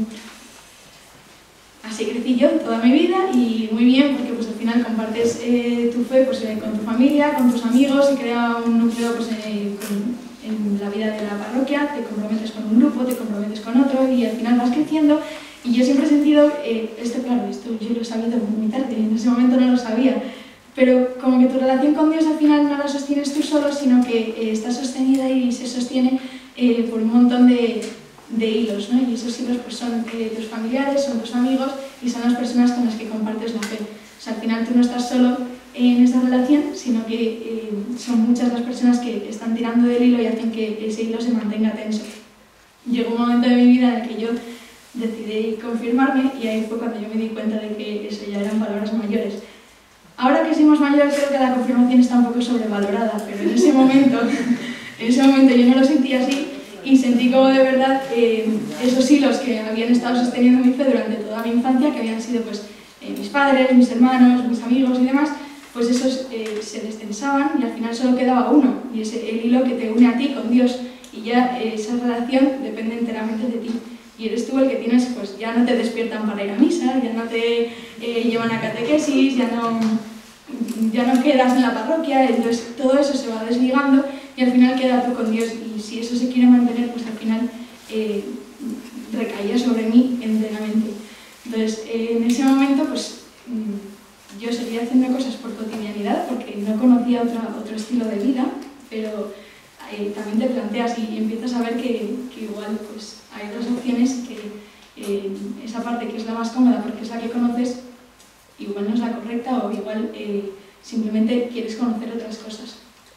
así crecí yo toda mi vida y muy bien, porque pues al final compartes eh, tu fe pues, eh, con tu familia, con tus amigos y crea un núcleo pues, eh, con, en la vida de la parroquia, te comprometes con un grupo, te comprometes con otro y al final vas creciendo. Y yo siempre he sentido, eh, esto claro, esto yo lo he sabido muy tarde, en ese momento no lo sabía, pero como que tu relación con Dios al final no la sostienes tú solo, sino que eh, está sostenida y se sostiene eh, por un montón de, de hilos, ¿no? Y esos hilos pues, son eh, tus familiares, son tus amigos y son las personas con las que compartes la fe. O sea, al final tú no estás solo en esta relación, sino que eh, son muchas las personas que están tirando del hilo y hacen que ese hilo se mantenga tenso. Llegó un momento de mi vida en el que yo decidí confirmarme y ahí fue cuando yo me di cuenta de que eso ya eran palabras mayores. Ahora que somos mayores creo que la confirmación está un poco sobrevalorada, pero en ese momento, en ese momento yo no lo sentí así y sentí como de verdad eh, esos hilos que habían estado sosteniendo mi fe durante toda mi infancia, que habían sido pues, eh, mis padres, mis hermanos, mis amigos y demás, pues esos eh, se descensaban y al final solo quedaba uno, y es el hilo que te une a ti con Dios, y ya eh, esa relación depende enteramente de ti. Y eres tú el que tienes, pues ya no te despiertan para ir a misa, ya no te eh, llevan a catequesis, ya no, ya no quedas en la parroquia, entonces todo eso se va desligando y al final queda tú con Dios. Y si eso se quiere mantener, pues al final eh, recaía sobre mí enteramente. Entonces, eh, en ese momento, pues yo seguía haciendo cosas por cotidianidad, porque no conocía otro, otro estilo de vida, pero eh, también te planteas y, y empiezas a ver que, que igual pues, hay otras opciones que eh, esa parte que es la más cómoda porque es la que conoces, igual no es la correcta o igual eh, simplemente quieres conocer otras cosas.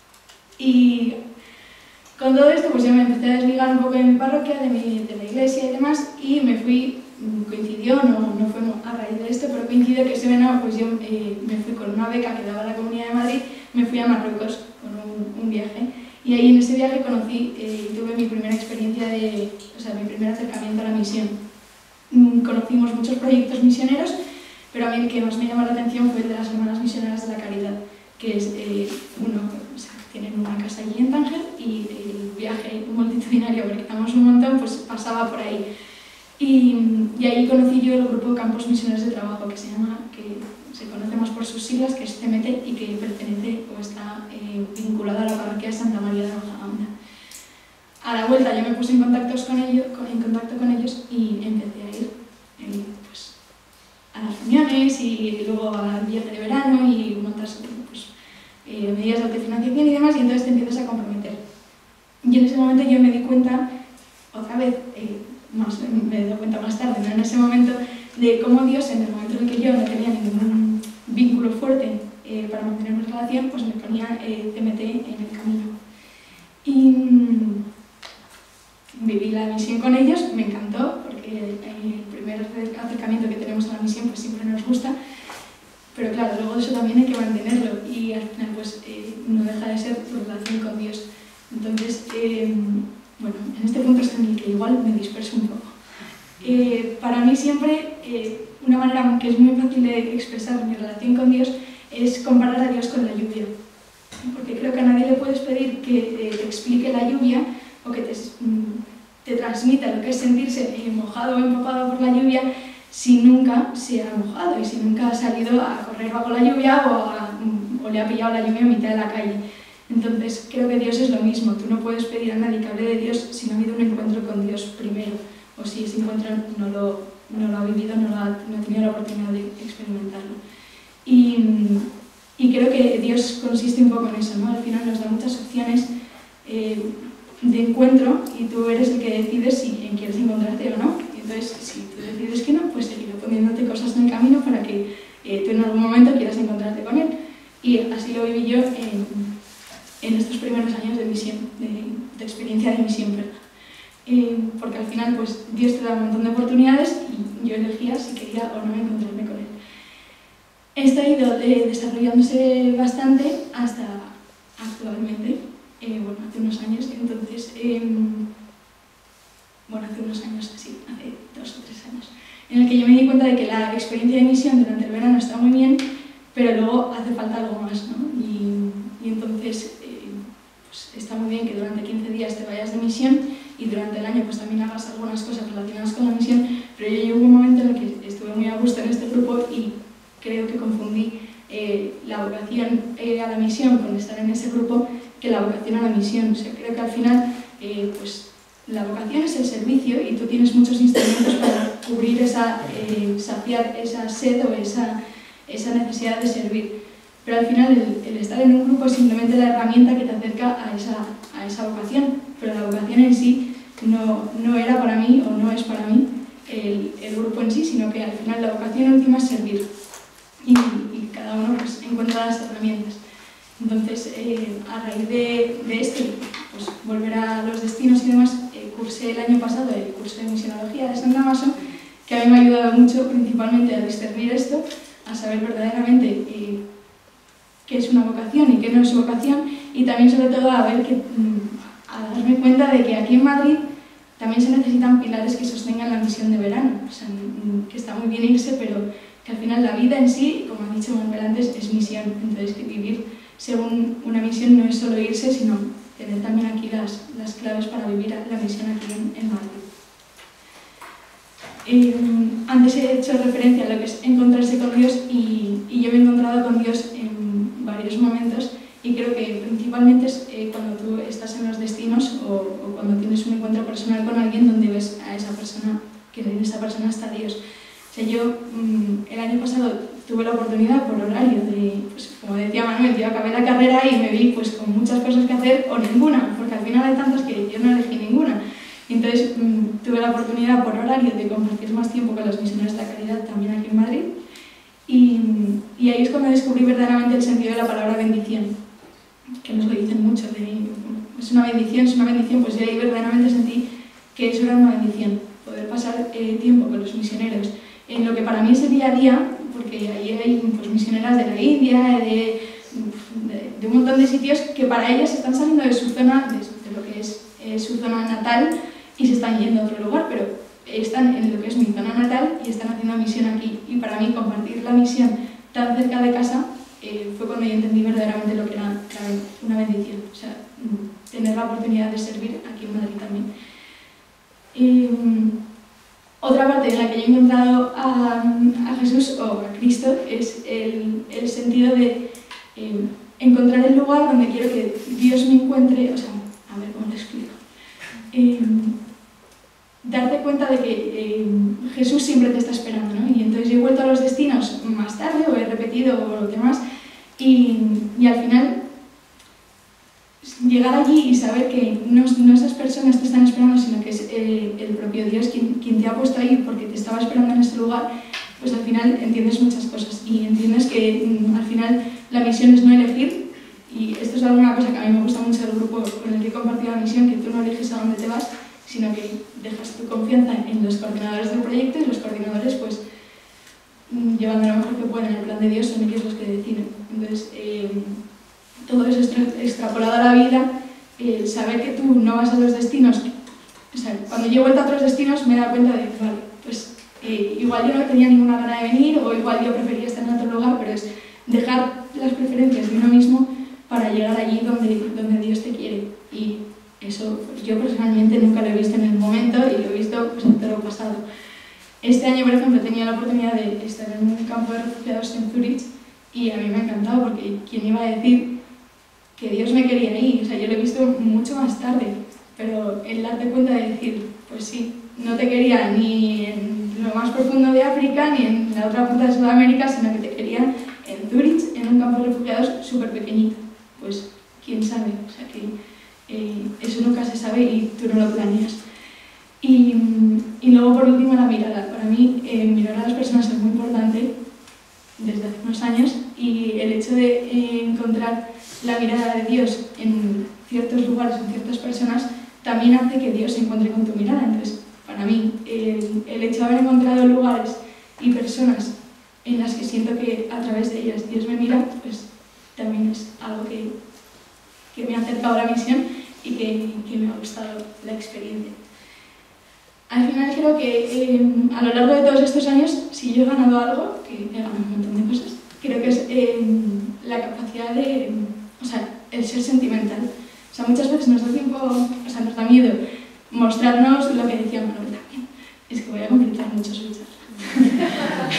Y con todo esto pues yo me empecé a desligar un poco de mi parroquia, de, mi, de la iglesia y demás, y me fui, coincidió, no, no fue a raíz de esto, pero coincidió que ese verano pues yo eh, me fui con una beca que daba la Comunidad de Madrid, me fui a Marruecos con un, un viaje. Y ahí en ese viaje conocí, eh, tuve mi primera experiencia, de, o sea, mi primer acercamiento a la misión. Mm, conocimos muchos proyectos misioneros, pero a mí el que más me llamó la atención fue el de las Hermanas Misioneras de la Caridad, que es, eh, uno, o sea, tienen una casa allí en Tánger y el viaje multitudinario, porque estamos un montón, pues pasaba por ahí. Y, y ahí conocí yo el grupo de Campos Misioneros de Trabajo, que se llama, que se conoce más por sus siglas, que es C M T y que pertenece o está eh, vinculada a la parroquia de Santa María de Majadahonda. A la vuelta yo me puse en contacto con ellos, en contacto con ellos y empecé a ir eh, pues, a las reuniones y luego al viaje de verano y montas pues, eh, medidas de autofinanciación y demás, y entonces te empiezas a comprometer. Y en ese momento yo me di cuenta, otra vez, eh, más, me doy cuenta más tarde, ¿no? En ese momento, de cómo Dios, en el momento en el que yo no tenía ningún vínculo fuerte eh, para mantener una relación, pues me ponía eh, C M T en el camino. Y mmm, viví la misión con ellos, me encantó, porque el primer acercamiento que tenemos a la misión pues siempre nos gusta, pero claro, luego eso también hay que mantenerlo y al final pues eh, no deja de ser tu relación con Dios. Entonces, eh, bueno, en este punto es en el que igual me disperso un poco. Eh, para mí siempre, eh, una manera que es muy fácil de expresar mi relación con Dios es comparar a Dios con la lluvia. Porque creo que a nadie le puedes pedir que eh, te explique la lluvia o que te, te transmita lo que es sentirse mojado o empapado por la lluvia si nunca se ha mojado y si nunca ha salido a correr bajo la lluvia o, a, o le ha pillado la lluvia a mitad de la calle. Entonces creo que Dios es lo mismo, tú no puedes pedir a nadie que hable de Dios si no ha habido un encuentro con Dios primero, o si ese encuentro no lo, no lo ha vivido, no, lo ha, no ha tenido la oportunidad de experimentarlo. Y, y creo que Dios consiste un poco en eso, ¿no? Al final nos da muchas opciones eh, de encuentro y tú eres el que decides si quieres encontrarte o no. Y entonces, si tú decides que no, pues seguirá poniéndote cosas en el camino para que eh, tú en algún momento quieras encontrarte con Él. Y así lo viví yo en, en estos primeros años de misión, de, de experiencia de misión, ¿verdad? Eh, porque al final, pues Dios te da un montón de oportunidades y yo elegía si quería o no encontrarme con Él. Esto ha ido eh, desarrollándose bastante hasta actualmente, eh, bueno, hace unos años, entonces, eh, bueno, hace unos años, sí, hace dos o tres años, en el que yo me di cuenta de que la experiencia de misión durante el verano está muy bien, pero luego hace falta algo más, ¿no? Y, y entonces, eh, pues está muy bien que durante quince días te vayas de misión y durante el año pues también hagas algunas cosas relacionadas con la misión, pero yo llegó un momento en el que estuve muy a gusto en este grupo y creo que confundí eh, la vocación eh, a la misión con estar en ese grupo que la vocación a la misión. O sea, creo que al final eh, pues, la vocación es el servicio y tú tienes muchos instrumentos para cubrir esa, eh, saciar esa sed o esa, esa necesidad de servir. Pero al final el, el estar en un grupo es simplemente la herramienta que te acerca a esa, a esa vocación, pero la vocación en sí no, no era para mí o no es para mí el, el grupo en sí, sino que al final la vocación última es servir. Y, y cada uno pues, encuentra las herramientas. Entonces, eh, a raíz de, de esto, pues, volver a los destinos y demás, eh, cursé el año pasado el curso de misionología de San Damaso, que a mí me ha ayudado mucho principalmente a discernir esto, a saber verdaderamente eh, qué es una vocación y qué no es vocación, y también sobre todo a ver que, a darme cuenta de que aquí en Madrid también se necesitan pilares que sostengan la misión de verano. O sea, que está muy bien irse, pero que al final la vida en sí, como ha dicho Manuel antes, es misión. Entonces, que vivir según una misión no es solo irse, sino tener también aquí las, las claves para vivir la misión aquí en, en Madrid. Eh, antes he hecho referencia a lo que es encontrarse con Dios y, y yo me he encontrado con Dios en varios momentos y creo que principalmente es eh, cuando tú estás en los destinos o, o cuando tienes un encuentro personal con alguien donde ves a esa persona, que en esa persona está Dios. O sea, yo mmm, el año pasado tuve la oportunidad por horario de, pues, como decía Manuel, yo acabé la carrera y me vi pues, con muchas cosas que hacer o ninguna, porque al final hay tantas que yo no elegí ninguna. Entonces mmm, tuve la oportunidad por horario de compartir más tiempo con los misioneros de la caridad también aquí en Madrid y, y ahí es cuando descubrí verdaderamente el sentido de la palabra bendición, que nos lo dicen mucho, de, es una bendición, es una bendición, pues yo ahí verdaderamente sentí que eso era una bendición, poder pasar eh, tiempo con los misioneros en lo que para mí es el día a día, porque ahí hay pues, misioneras de la India, de, de, de un montón de sitios que para ellas están saliendo de su zona, de, de lo que es eh, su zona natal y se están yendo a otro lugar, pero están en lo que es mi zona natal y están haciendo misión aquí. Y para mí compartir la misión tan cerca de casa eh, fue cuando yo entendí verdaderamente lo que era la, una bendición, o sea, tener la oportunidad de servir aquí en Madrid también. Y, otra parte en la que yo he encontrado a, a Jesús o a Cristo es el, el sentido de eh, encontrar el lugar donde quiero que Dios me encuentre, o sea, a ver cómo te explico. Eh, darte cuenta de que eh, Jesús siempre te está esperando, ¿no? Y entonces yo he vuelto a los destinos más tarde o he repetido o lo demás y, y al final llegar allí y saber que no, no esas personas te están esperando, sino que es eh, el propio Dios quien, quien te ha puesto ahí porque te estaba esperando en ese lugar, pues al final entiendes muchas cosas y entiendes que mm, al final la misión es no elegir, y esto es alguna cosa que a mí me gusta mucho del grupo con el que he compartido la misión, que tú no eliges a dónde te vas, sino que dejas tu confianza en los coordinadores del proyecto y los coordinadores pues mm, llevando lo mejor que pueden el plan de Dios, son ellos los que deciden. Entonces, eh, todo eso extrapolado a la vida, eh, saber que tú no vas a los destinos, o sea, cuando yo he vuelto a otros destinos me he dado cuenta de que, vale, pues eh, igual yo no tenía ninguna gana de venir o igual yo prefería estar en otro lugar, pero es dejar las preferencias de uno mismo para llegar allí donde, donde Dios te quiere, y eso eso pues, yo personalmente nunca lo he visto en el momento y lo he visto pues, en todo lo pasado. Este año, por ejemplo, he tenido la oportunidad de estar en un campo de refugiados en Zúrich y a mí me ha encantado porque quién iba a decir que Dios me quería ahí. O sea, yo lo he visto mucho más tarde, pero el darte cuenta de decir, pues sí, no te quería ni en lo más profundo de África ni en la otra punta de Sudamérica, sino que te quería en Zúrich, en un campo de refugiados súper pequeñito. Pues quién sabe, o sea que eh, eso nunca se sabe y tú no lo planeas. Y, y luego por último la mirada. Para mí eh, mirar a las personas es muy importante desde hace unos años y el hecho de eh, encontrar la mirada de Dios en ciertos lugares, en ciertas personas, también hace que Dios se encuentre con tu mirada. Entonces, para mí, el, el hecho de haber encontrado lugares y personas en las que siento que a través de ellas Dios me mira, pues también es algo que, que me ha acercado a la misión y que, que me ha gustado la experiencia. Al final creo que eh, a lo largo de todos estos años, si yo he ganado algo, que he ganado un montón de cosas, creo que es eh, la capacidad de, o sea, el ser sentimental. O sea, muchas veces nos da tiempo, o sea, nos da miedo mostrarnos lo que decía Manuel también. Es que voy a complicar mucho su charla.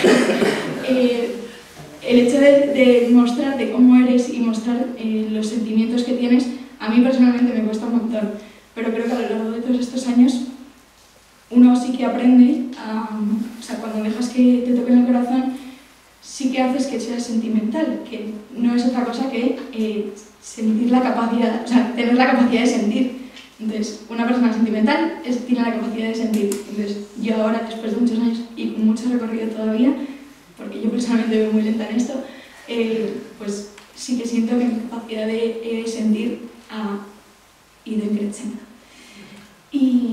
eh, el hecho de, de mostrarte cómo eres y mostrar eh, los sentimientos que tienes, a mí personalmente me cuesta un montón, pero creo que a lo largo de todos estos años uno sí que aprende, a, o sea, cuando dejas que te toque en el corazón, sí que haces que seas sentimental, que no es otra cosa que eh, sentir la capacidad, o sea, tener la capacidad de sentir. Entonces, una persona sentimental es, tiene la capacidad de sentir. Entonces, yo ahora, después de muchos años y con mucho recorrido todavía, porque yo personalmente voy muy lenta en esto, eh, pues sí que siento que mi capacidad de eh, sentir ha ido creciendo. Y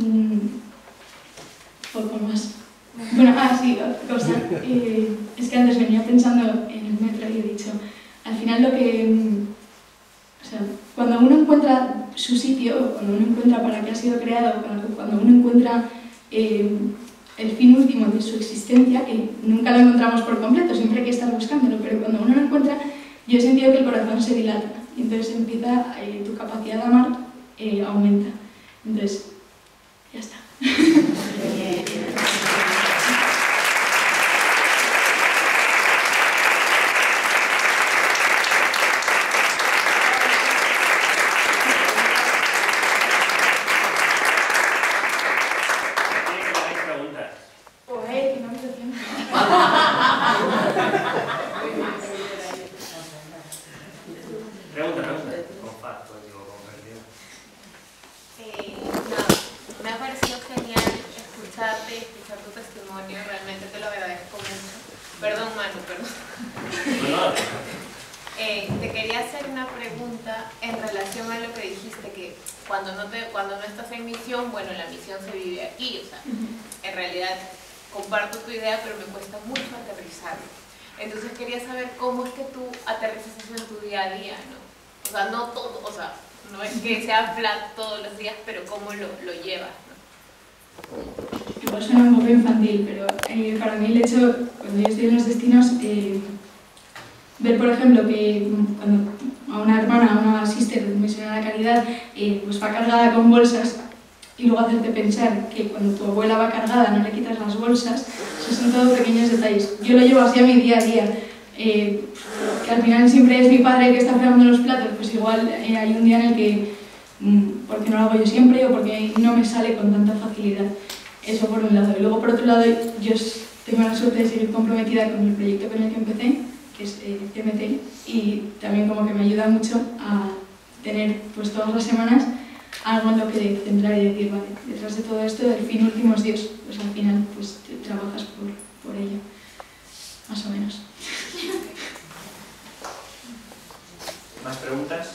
poco más. Bueno, ah, sí, otra cosa. Eh, es que antes venía pensando en el metro y he dicho, al final lo que... O sea, cuando uno encuentra su sitio, cuando uno encuentra para qué ha sido creado, cuando uno encuentra eh, el fin último de su existencia, que nunca lo encontramos por completo, siempre hay que estar buscándolo, pero cuando uno lo encuentra, yo he sentido que el corazón se dilata, y entonces empieza, eh, tu capacidad de amar eh, aumenta. Entonces, ya está. Comparto tu idea, pero me cuesta mucho aterrizarlo. Entonces quería saber cómo es que tú aterrizas eso en tu día a día, ¿no? O sea, no todo, o sea, no es que sea flat todos los días, pero cómo lo, lo llevas, ¿no? Igual suena un poco infantil, pero eh, para mí el hecho, cuando yo estoy en los destinos, eh, ver por ejemplo que cuando a una hermana, a una sister misionera de caridad, eh, pues va cargada con bolsas, y luego hacerte pensar que cuando tu abuela va cargada no le quitas las bolsas, esos son todos pequeños detalles. Yo lo llevo así a mi día a día, eh, que al final siempre es mi padre el que está fregando los platos, pues igual eh, hay un día en el que, mmm, porque no lo hago yo siempre o porque no me sale con tanta facilidad. Eso por un lado. Y luego por otro lado, yo tengo la suerte de seguir comprometida con el proyecto con el que empecé, que es eh, C M T, y también como que me ayuda mucho a tener pues todas las semanas algo en lo que centrar y decir, vale, detrás de todo esto, el fin último es Dios, pues al final pues te trabajas por, por ello, más o menos. ¿Más preguntas?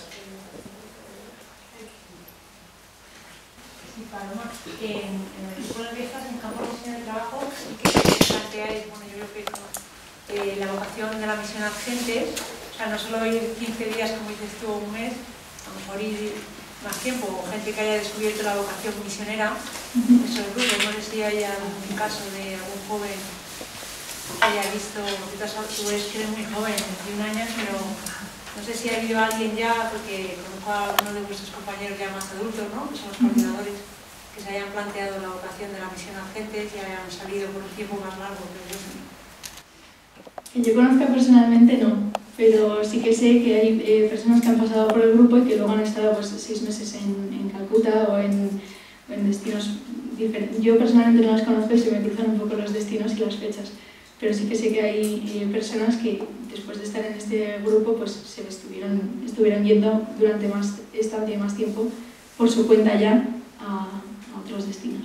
Sí, Paloma, en, en el equipo en el que estás, en campo de misión de trabajo, sí que planteáis, bueno, yo creo que eh, la vocación de la misión Agentes, o sea, no solo ir quince días, como dices tú, un mes, a lo mejor ir más tiempo, o gente que haya descubierto la vocación misionera, uh-huh. Eso es ruido. No sé si hay algún caso de algún joven que haya visto, porque tú eres que eres muy joven, veintiún años, pero No sé si ha habido alguien ya, porque conozco a algunos de vuestros compañeros ya más adultos, ¿no? Que son los coordinadores, que se hayan planteado la vocación de la misión Agentes y hayan salido por un tiempo más largo. Pero Que yo conozca personalmente no, pero sí que sé que hay eh, personas que han pasado por el grupo y que luego han estado pues, seis meses en, en Calcuta o en, o en destinos diferentes. Yo personalmente no las conozco y se me cruzan un poco los destinos y las fechas, pero sí que sé que hay eh, personas que después de estar en este grupo pues se estuvieron, estuvieron yendo durante más estancia y más tiempo por su cuenta ya a, a otros destinos.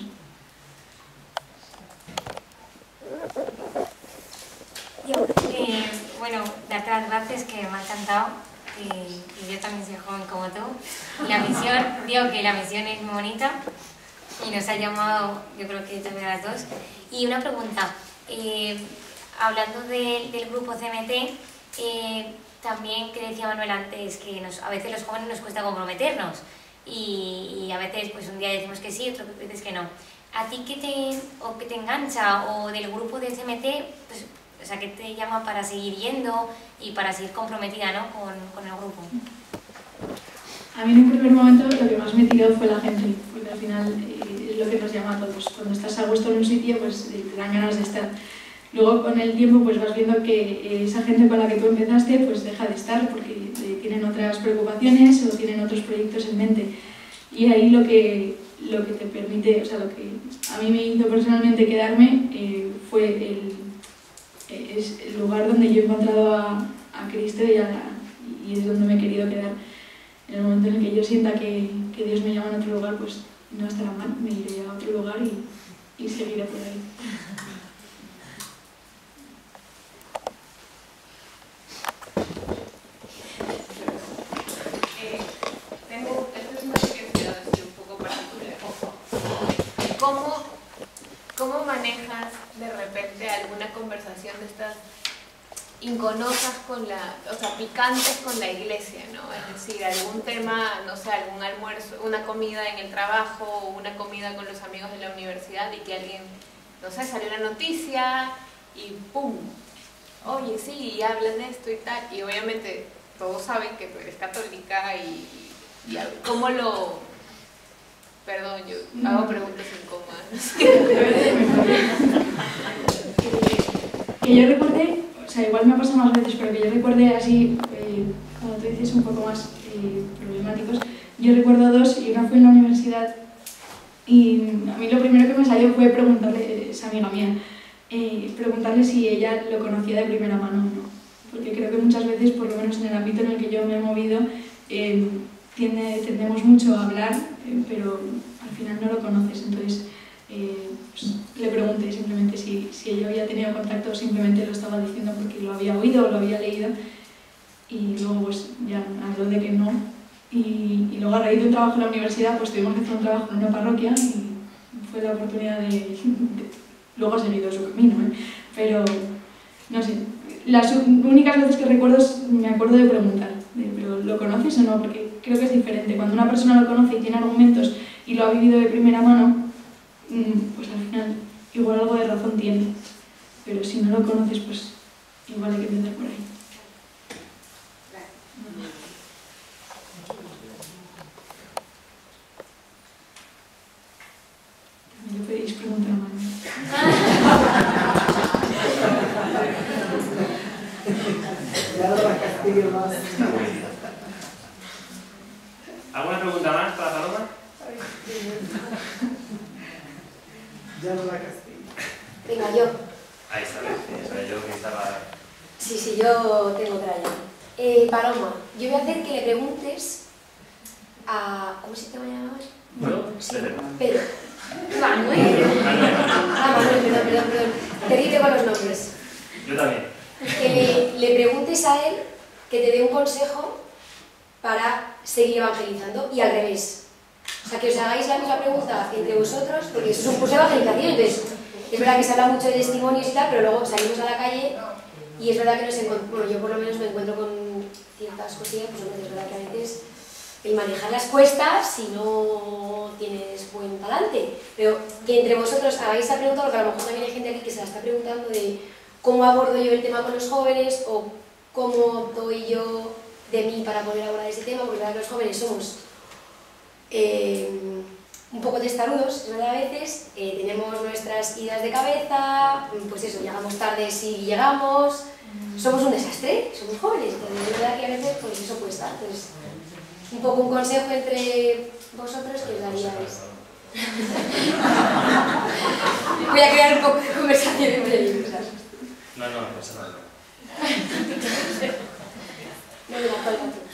Yo, eh, bueno, darte las gracias, que me ha encantado, y, y yo también soy joven como tú. Y la misión, digo que la misión es muy bonita y nos ha llamado, yo creo que también a las dos. Y una pregunta, eh, hablando de, del grupo C M T, eh, también que decía Manuel antes, que nos, a veces los jóvenes nos cuesta comprometernos y, y a veces pues un día decimos que sí, otras veces que no. ¿A ti qué te, o qué te engancha o del grupo de C M T, pues, o sea, qué te llama para seguir yendo y para seguir comprometida, ¿no? con, con el grupo? A mí en un primer momento lo que más me tiró fue la gente, porque al final eh, es lo que nos llama a todos. Cuando estás a gusto en un sitio, pues eh, te dan ganas de estar. Luego con el tiempo pues vas viendo que eh, esa gente con la que tú empezaste pues deja de estar porque eh, tienen otras preocupaciones o tienen otros proyectos en mente. Y ahí lo que, lo que te permite, o sea, lo que a mí me hizo personalmente quedarme eh, fue el, eh, es el lugar donde yo he encontrado a, a Cristo y, a la, y es donde me he querido quedar. En el momento en el que yo sienta que, que Dios me llama en otro lugar, pues no estará mal, me iré a otro lugar y, y seguiré por ahí. Eh, tengo, esta es una curiosidad así un poco particular. ¿Cómo, ¿Cómo manejas de repente alguna conversación de estas inconosas con la, o sea, picantes con la iglesia, ¿no? Es decir, algún tema, no sé, algún almuerzo, una comida en el trabajo o una comida con los amigos de la universidad y que alguien, no sé, salió una noticia y ¡pum! Oye, sí, y hablan de esto y tal, y obviamente todos saben que tú eres católica y, y ¿cómo lo...? Perdón, yo hago preguntas incómodas. Que yo recuerde, o sea, igual me ha pasado más veces, pero que yo recuerde así, eh, cuando tú dices un poco más eh, problemáticos, yo recuerdo dos, y una fue en la universidad, y a mí lo primero que me salió fue preguntarle, esa amiga mía, eh, preguntarle si ella lo conocía de primera mano o no, porque creo que muchas veces, por lo menos en el ámbito en el que yo me he movido, eh, tiende, tendemos mucho a hablar, eh, pero al final no lo conoces, entonces eh, pues, le pregunté simplemente si, si ella había tenido contacto o simplemente lo estaba diciendo porque lo había oído o lo había leído, y luego pues ya habló de que no, y, y luego a raíz de un trabajo en la universidad pues tuvimos que hacer un trabajo en una parroquia y fue la oportunidad de, de luego ha seguido su camino, ¿eh? Pero no sé, las únicas veces que recuerdo es, me acuerdo de preguntar, de, pero ¿lo conoces o no? Porque creo que es diferente, cuando una persona lo conoce y tiene argumentos y lo ha vivido de primera mano, pues al final igual algo de razón tiene, pero si no lo conoces pues igual hay que empezar por ahí. Me lo podéis preguntar a mano. ¿Alguna pregunta más para Paloma? Ya no la castigo. Venga, yo. Ahí está, eso yo que estaba... Sí, sí, yo tengo otra ya. Eh, Paloma, yo voy a hacer que le preguntes a... ¿Cómo se te llamabas? ¿Yo? Sí, Pedro. Pedro. Manuel. Ah, Manuel, perdón, perdón, perdón. Terrible con los nombres. Yo también. Que le, le preguntes a él que te dé un consejo para seguir evangelizando y al revés. O sea, que os hagáis la misma pregunta entre vosotros, porque eso es un curso de evangelización, entonces es verdad que se habla mucho de testimonios y tal, pero luego salimos a la calle y es verdad que nos encontramos, bueno, yo por lo menos me encuentro con ciertas cosillas, pues hombre, es verdad que a veces el manejarlas cuesta si no tienes buen talante, pero que entre vosotros hagáis esa pregunta, porque a lo mejor también hay gente aquí que se la está preguntando de cómo abordo yo el tema con los jóvenes o cómo doy yo de mí para poder abordar ese tema, porque la verdad que los jóvenes somos eh, un poco testarudos, es verdad, a veces, eh, tenemos nuestras idas de cabeza, pues eso, llegamos tarde si llegamos, somos un desastre, somos jóvenes, entonces es verdad que a veces pues eso cuesta. Entonces, un poco un consejo entre vosotros que os daría es... Voy a crear un poco de conversación entre ellos. No, no, no pasa nada. No me la cuelga tú.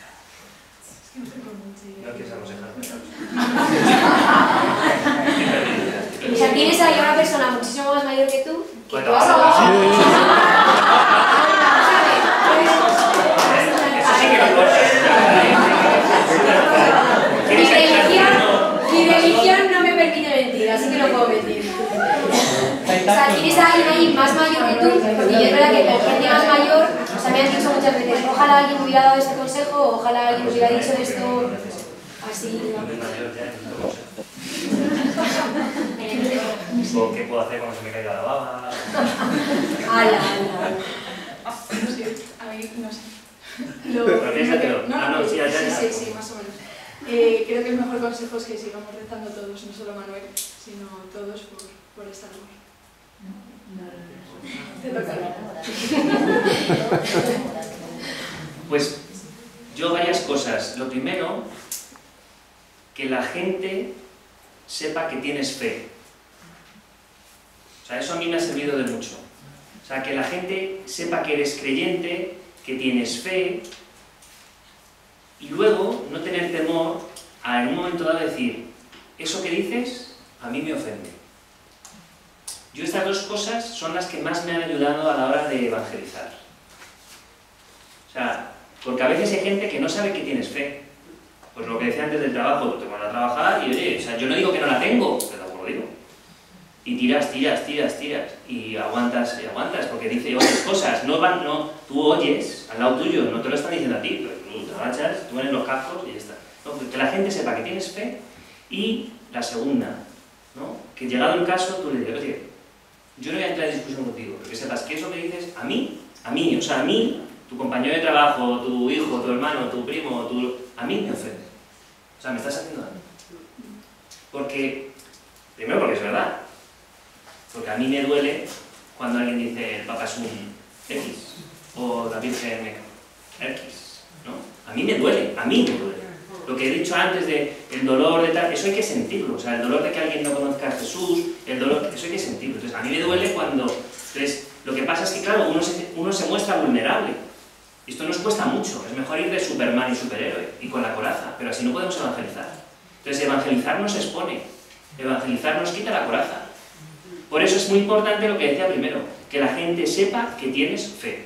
No quieres aconsejarme. O sea, tienes ahí a una persona muchísimo más mayor que tú, que Bueno, tú has sí. Eso sí que lo cortas. Mi religión, mi religión no me permite mentir, así que no puedo mentir. O sea, tienes a alguien ahí más mayor que tú, porque yo es verdad que con gente más mayor, o sea, me han dicho muchas veces, ojalá alguien me hubiera dado este consejo, ojalá alguien me hubiera dicho esto, así, ¿O qué puedo hacer cuando se me caiga la baba? ala, ala. No sé, a mí no sé. Lo, Pero piénsatelo. no, Ah, no, sí, ya, ya, sí, ya. sí, sí, más o menos. Eh, creo que el mejor consejo es que sigamos rezando todos, no solo Manuel, sino todos por, por esta labor. Te toca. Pues yo varias cosas. Lo primero, que la gente sepa que tienes fe. O sea, eso a mí me ha servido de mucho. O sea, que la gente sepa que eres creyente, que tienes fe, y luego no tener temor a en un momento dado decir, eso que dices a mí me ofende. Yo estas dos cosas son las que más me han ayudado a la hora de evangelizar. O sea, porque a veces hay gente que no sabe que tienes fe. Pues lo que decía antes del trabajo, tú te van a trabajar y oye, o sea, yo no digo que no la tengo, pero tampoco lo digo. Y tiras, tiras, tiras, tiras, y aguantas, y aguantas, porque dice otras cosas, no van, no, tú oyes al lado tuyo, no te lo están diciendo a ti, pero tú te agachas, tú pones los cascos y ya está. ¿No? Que la gente sepa que tienes fe. Y la segunda, ¿no? Que llegado el caso, tú le dices, oye, yo no voy a entrar en discusión contigo, pero que sepas que eso que dices, a mí, a mí, o sea, a mí, tu compañero de trabajo, tu hijo, tu hermano, tu primo, tu... a mí me ofende. O sea, me estás haciendo daño. Porque, primero porque es verdad, porque a mí me duele cuando alguien dice el Papa es un X, o la Virgen X, ¿no? A mí me duele, a mí me duele. Lo que he dicho antes de el dolor de tal, eso hay que sentirlo, o sea, el dolor de que alguien no conozca a Jesús, el dolor, eso hay que sentirlo. Entonces, a mí me duele cuando, entonces, lo que pasa es que, claro, uno se, uno se muestra vulnerable. Y esto nos cuesta mucho, es mejor ir de Superman y superhéroe, y con la coraza, pero así no podemos evangelizar. Entonces, evangelizar nos expone, evangelizar nos quita la coraza. Por eso es muy importante lo que decía primero, que la gente sepa que tienes fe.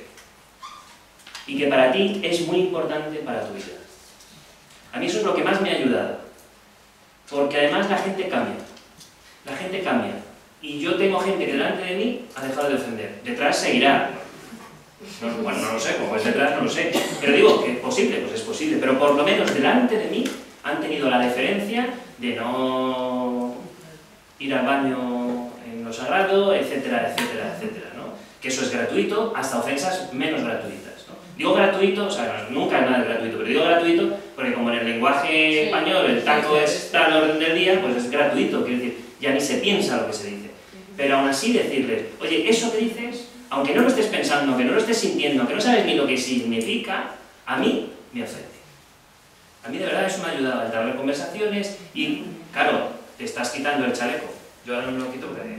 Y que para ti es muy importante para tu vida. A mí eso es lo que más me ha ayudado. Porque además la gente cambia. La gente cambia. Y yo tengo gente que delante de mí ha dejado de ofender. Detrás seguirá. No, bueno, no lo sé, como es detrás no lo sé. Pero digo que es posible, pues es posible. Pero por lo menos delante de mí han tenido la deferencia de no ir al baño en lo sagrado, etcétera, etcétera, etcétera, ¿no? Que eso es gratuito, hasta ofensas menos gratuitas, ¿no? Digo gratuito, o sea, nunca nada es gratuito, pero digo gratuito porque como en el lenguaje sí. español el taco está al orden del día, pues es gratuito, quiero decir, ya ni se piensa lo que se dice. Pero aún así decirles, oye, eso que dices, aunque no lo estés pensando, que no lo estés sintiendo, que no sabes ni lo que significa, a mí me ofende. A mí de verdad eso me ha ayudado a entablar conversaciones y, claro, te estás quitando el chaleco. Yo ahora no me lo quito porque...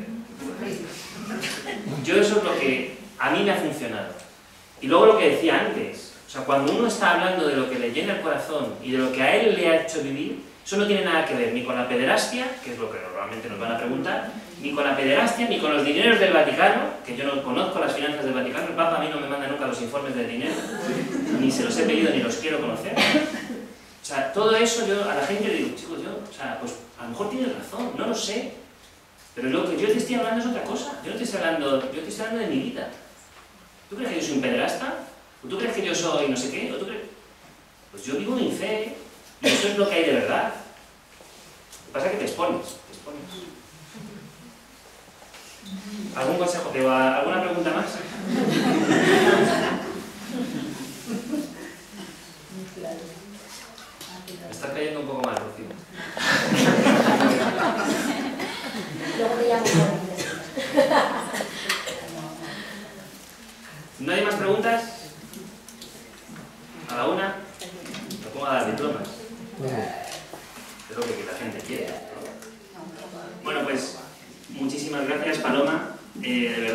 Yo eso es lo que a mí me ha funcionado. Y luego lo que decía antes, o sea, cuando uno está hablando de lo que le llena el corazón y de lo que a él le ha hecho vivir, eso no tiene nada que ver ni con la pederastia, que es lo que normalmente nos van a preguntar, ni con la pederastia, ni con los dineros del Vaticano, que yo no conozco las finanzas del Vaticano, el Papa a mí no me manda nunca los informes del dinero, ni se los he pedido ni los quiero conocer. O sea, todo eso yo a la gente le digo, chicos, yo, o sea, pues a lo mejor tienes razón, no lo sé, pero lo que yo te estoy hablando es otra cosa, yo no te estoy hablando, yo te estoy hablando de mi vida. ¿Tú crees que yo soy un pederasta? ¿O tú crees que yo soy no sé qué? ¿O tú crees? Pues yo vivo mi fe, y eso es lo que hay de verdad. Lo que pasa es que te expones, te expones. ¿Algún consejo? ¿Alguna pregunta más? cayendo un poco mal, Rocío. Luego te llamo. ¿No hay más preguntas? ¿A la una? Me pongo a dar diplomas. Es lo que la gente quiere, ¿no? Bueno, pues muchísimas gracias, Paloma. Eh, de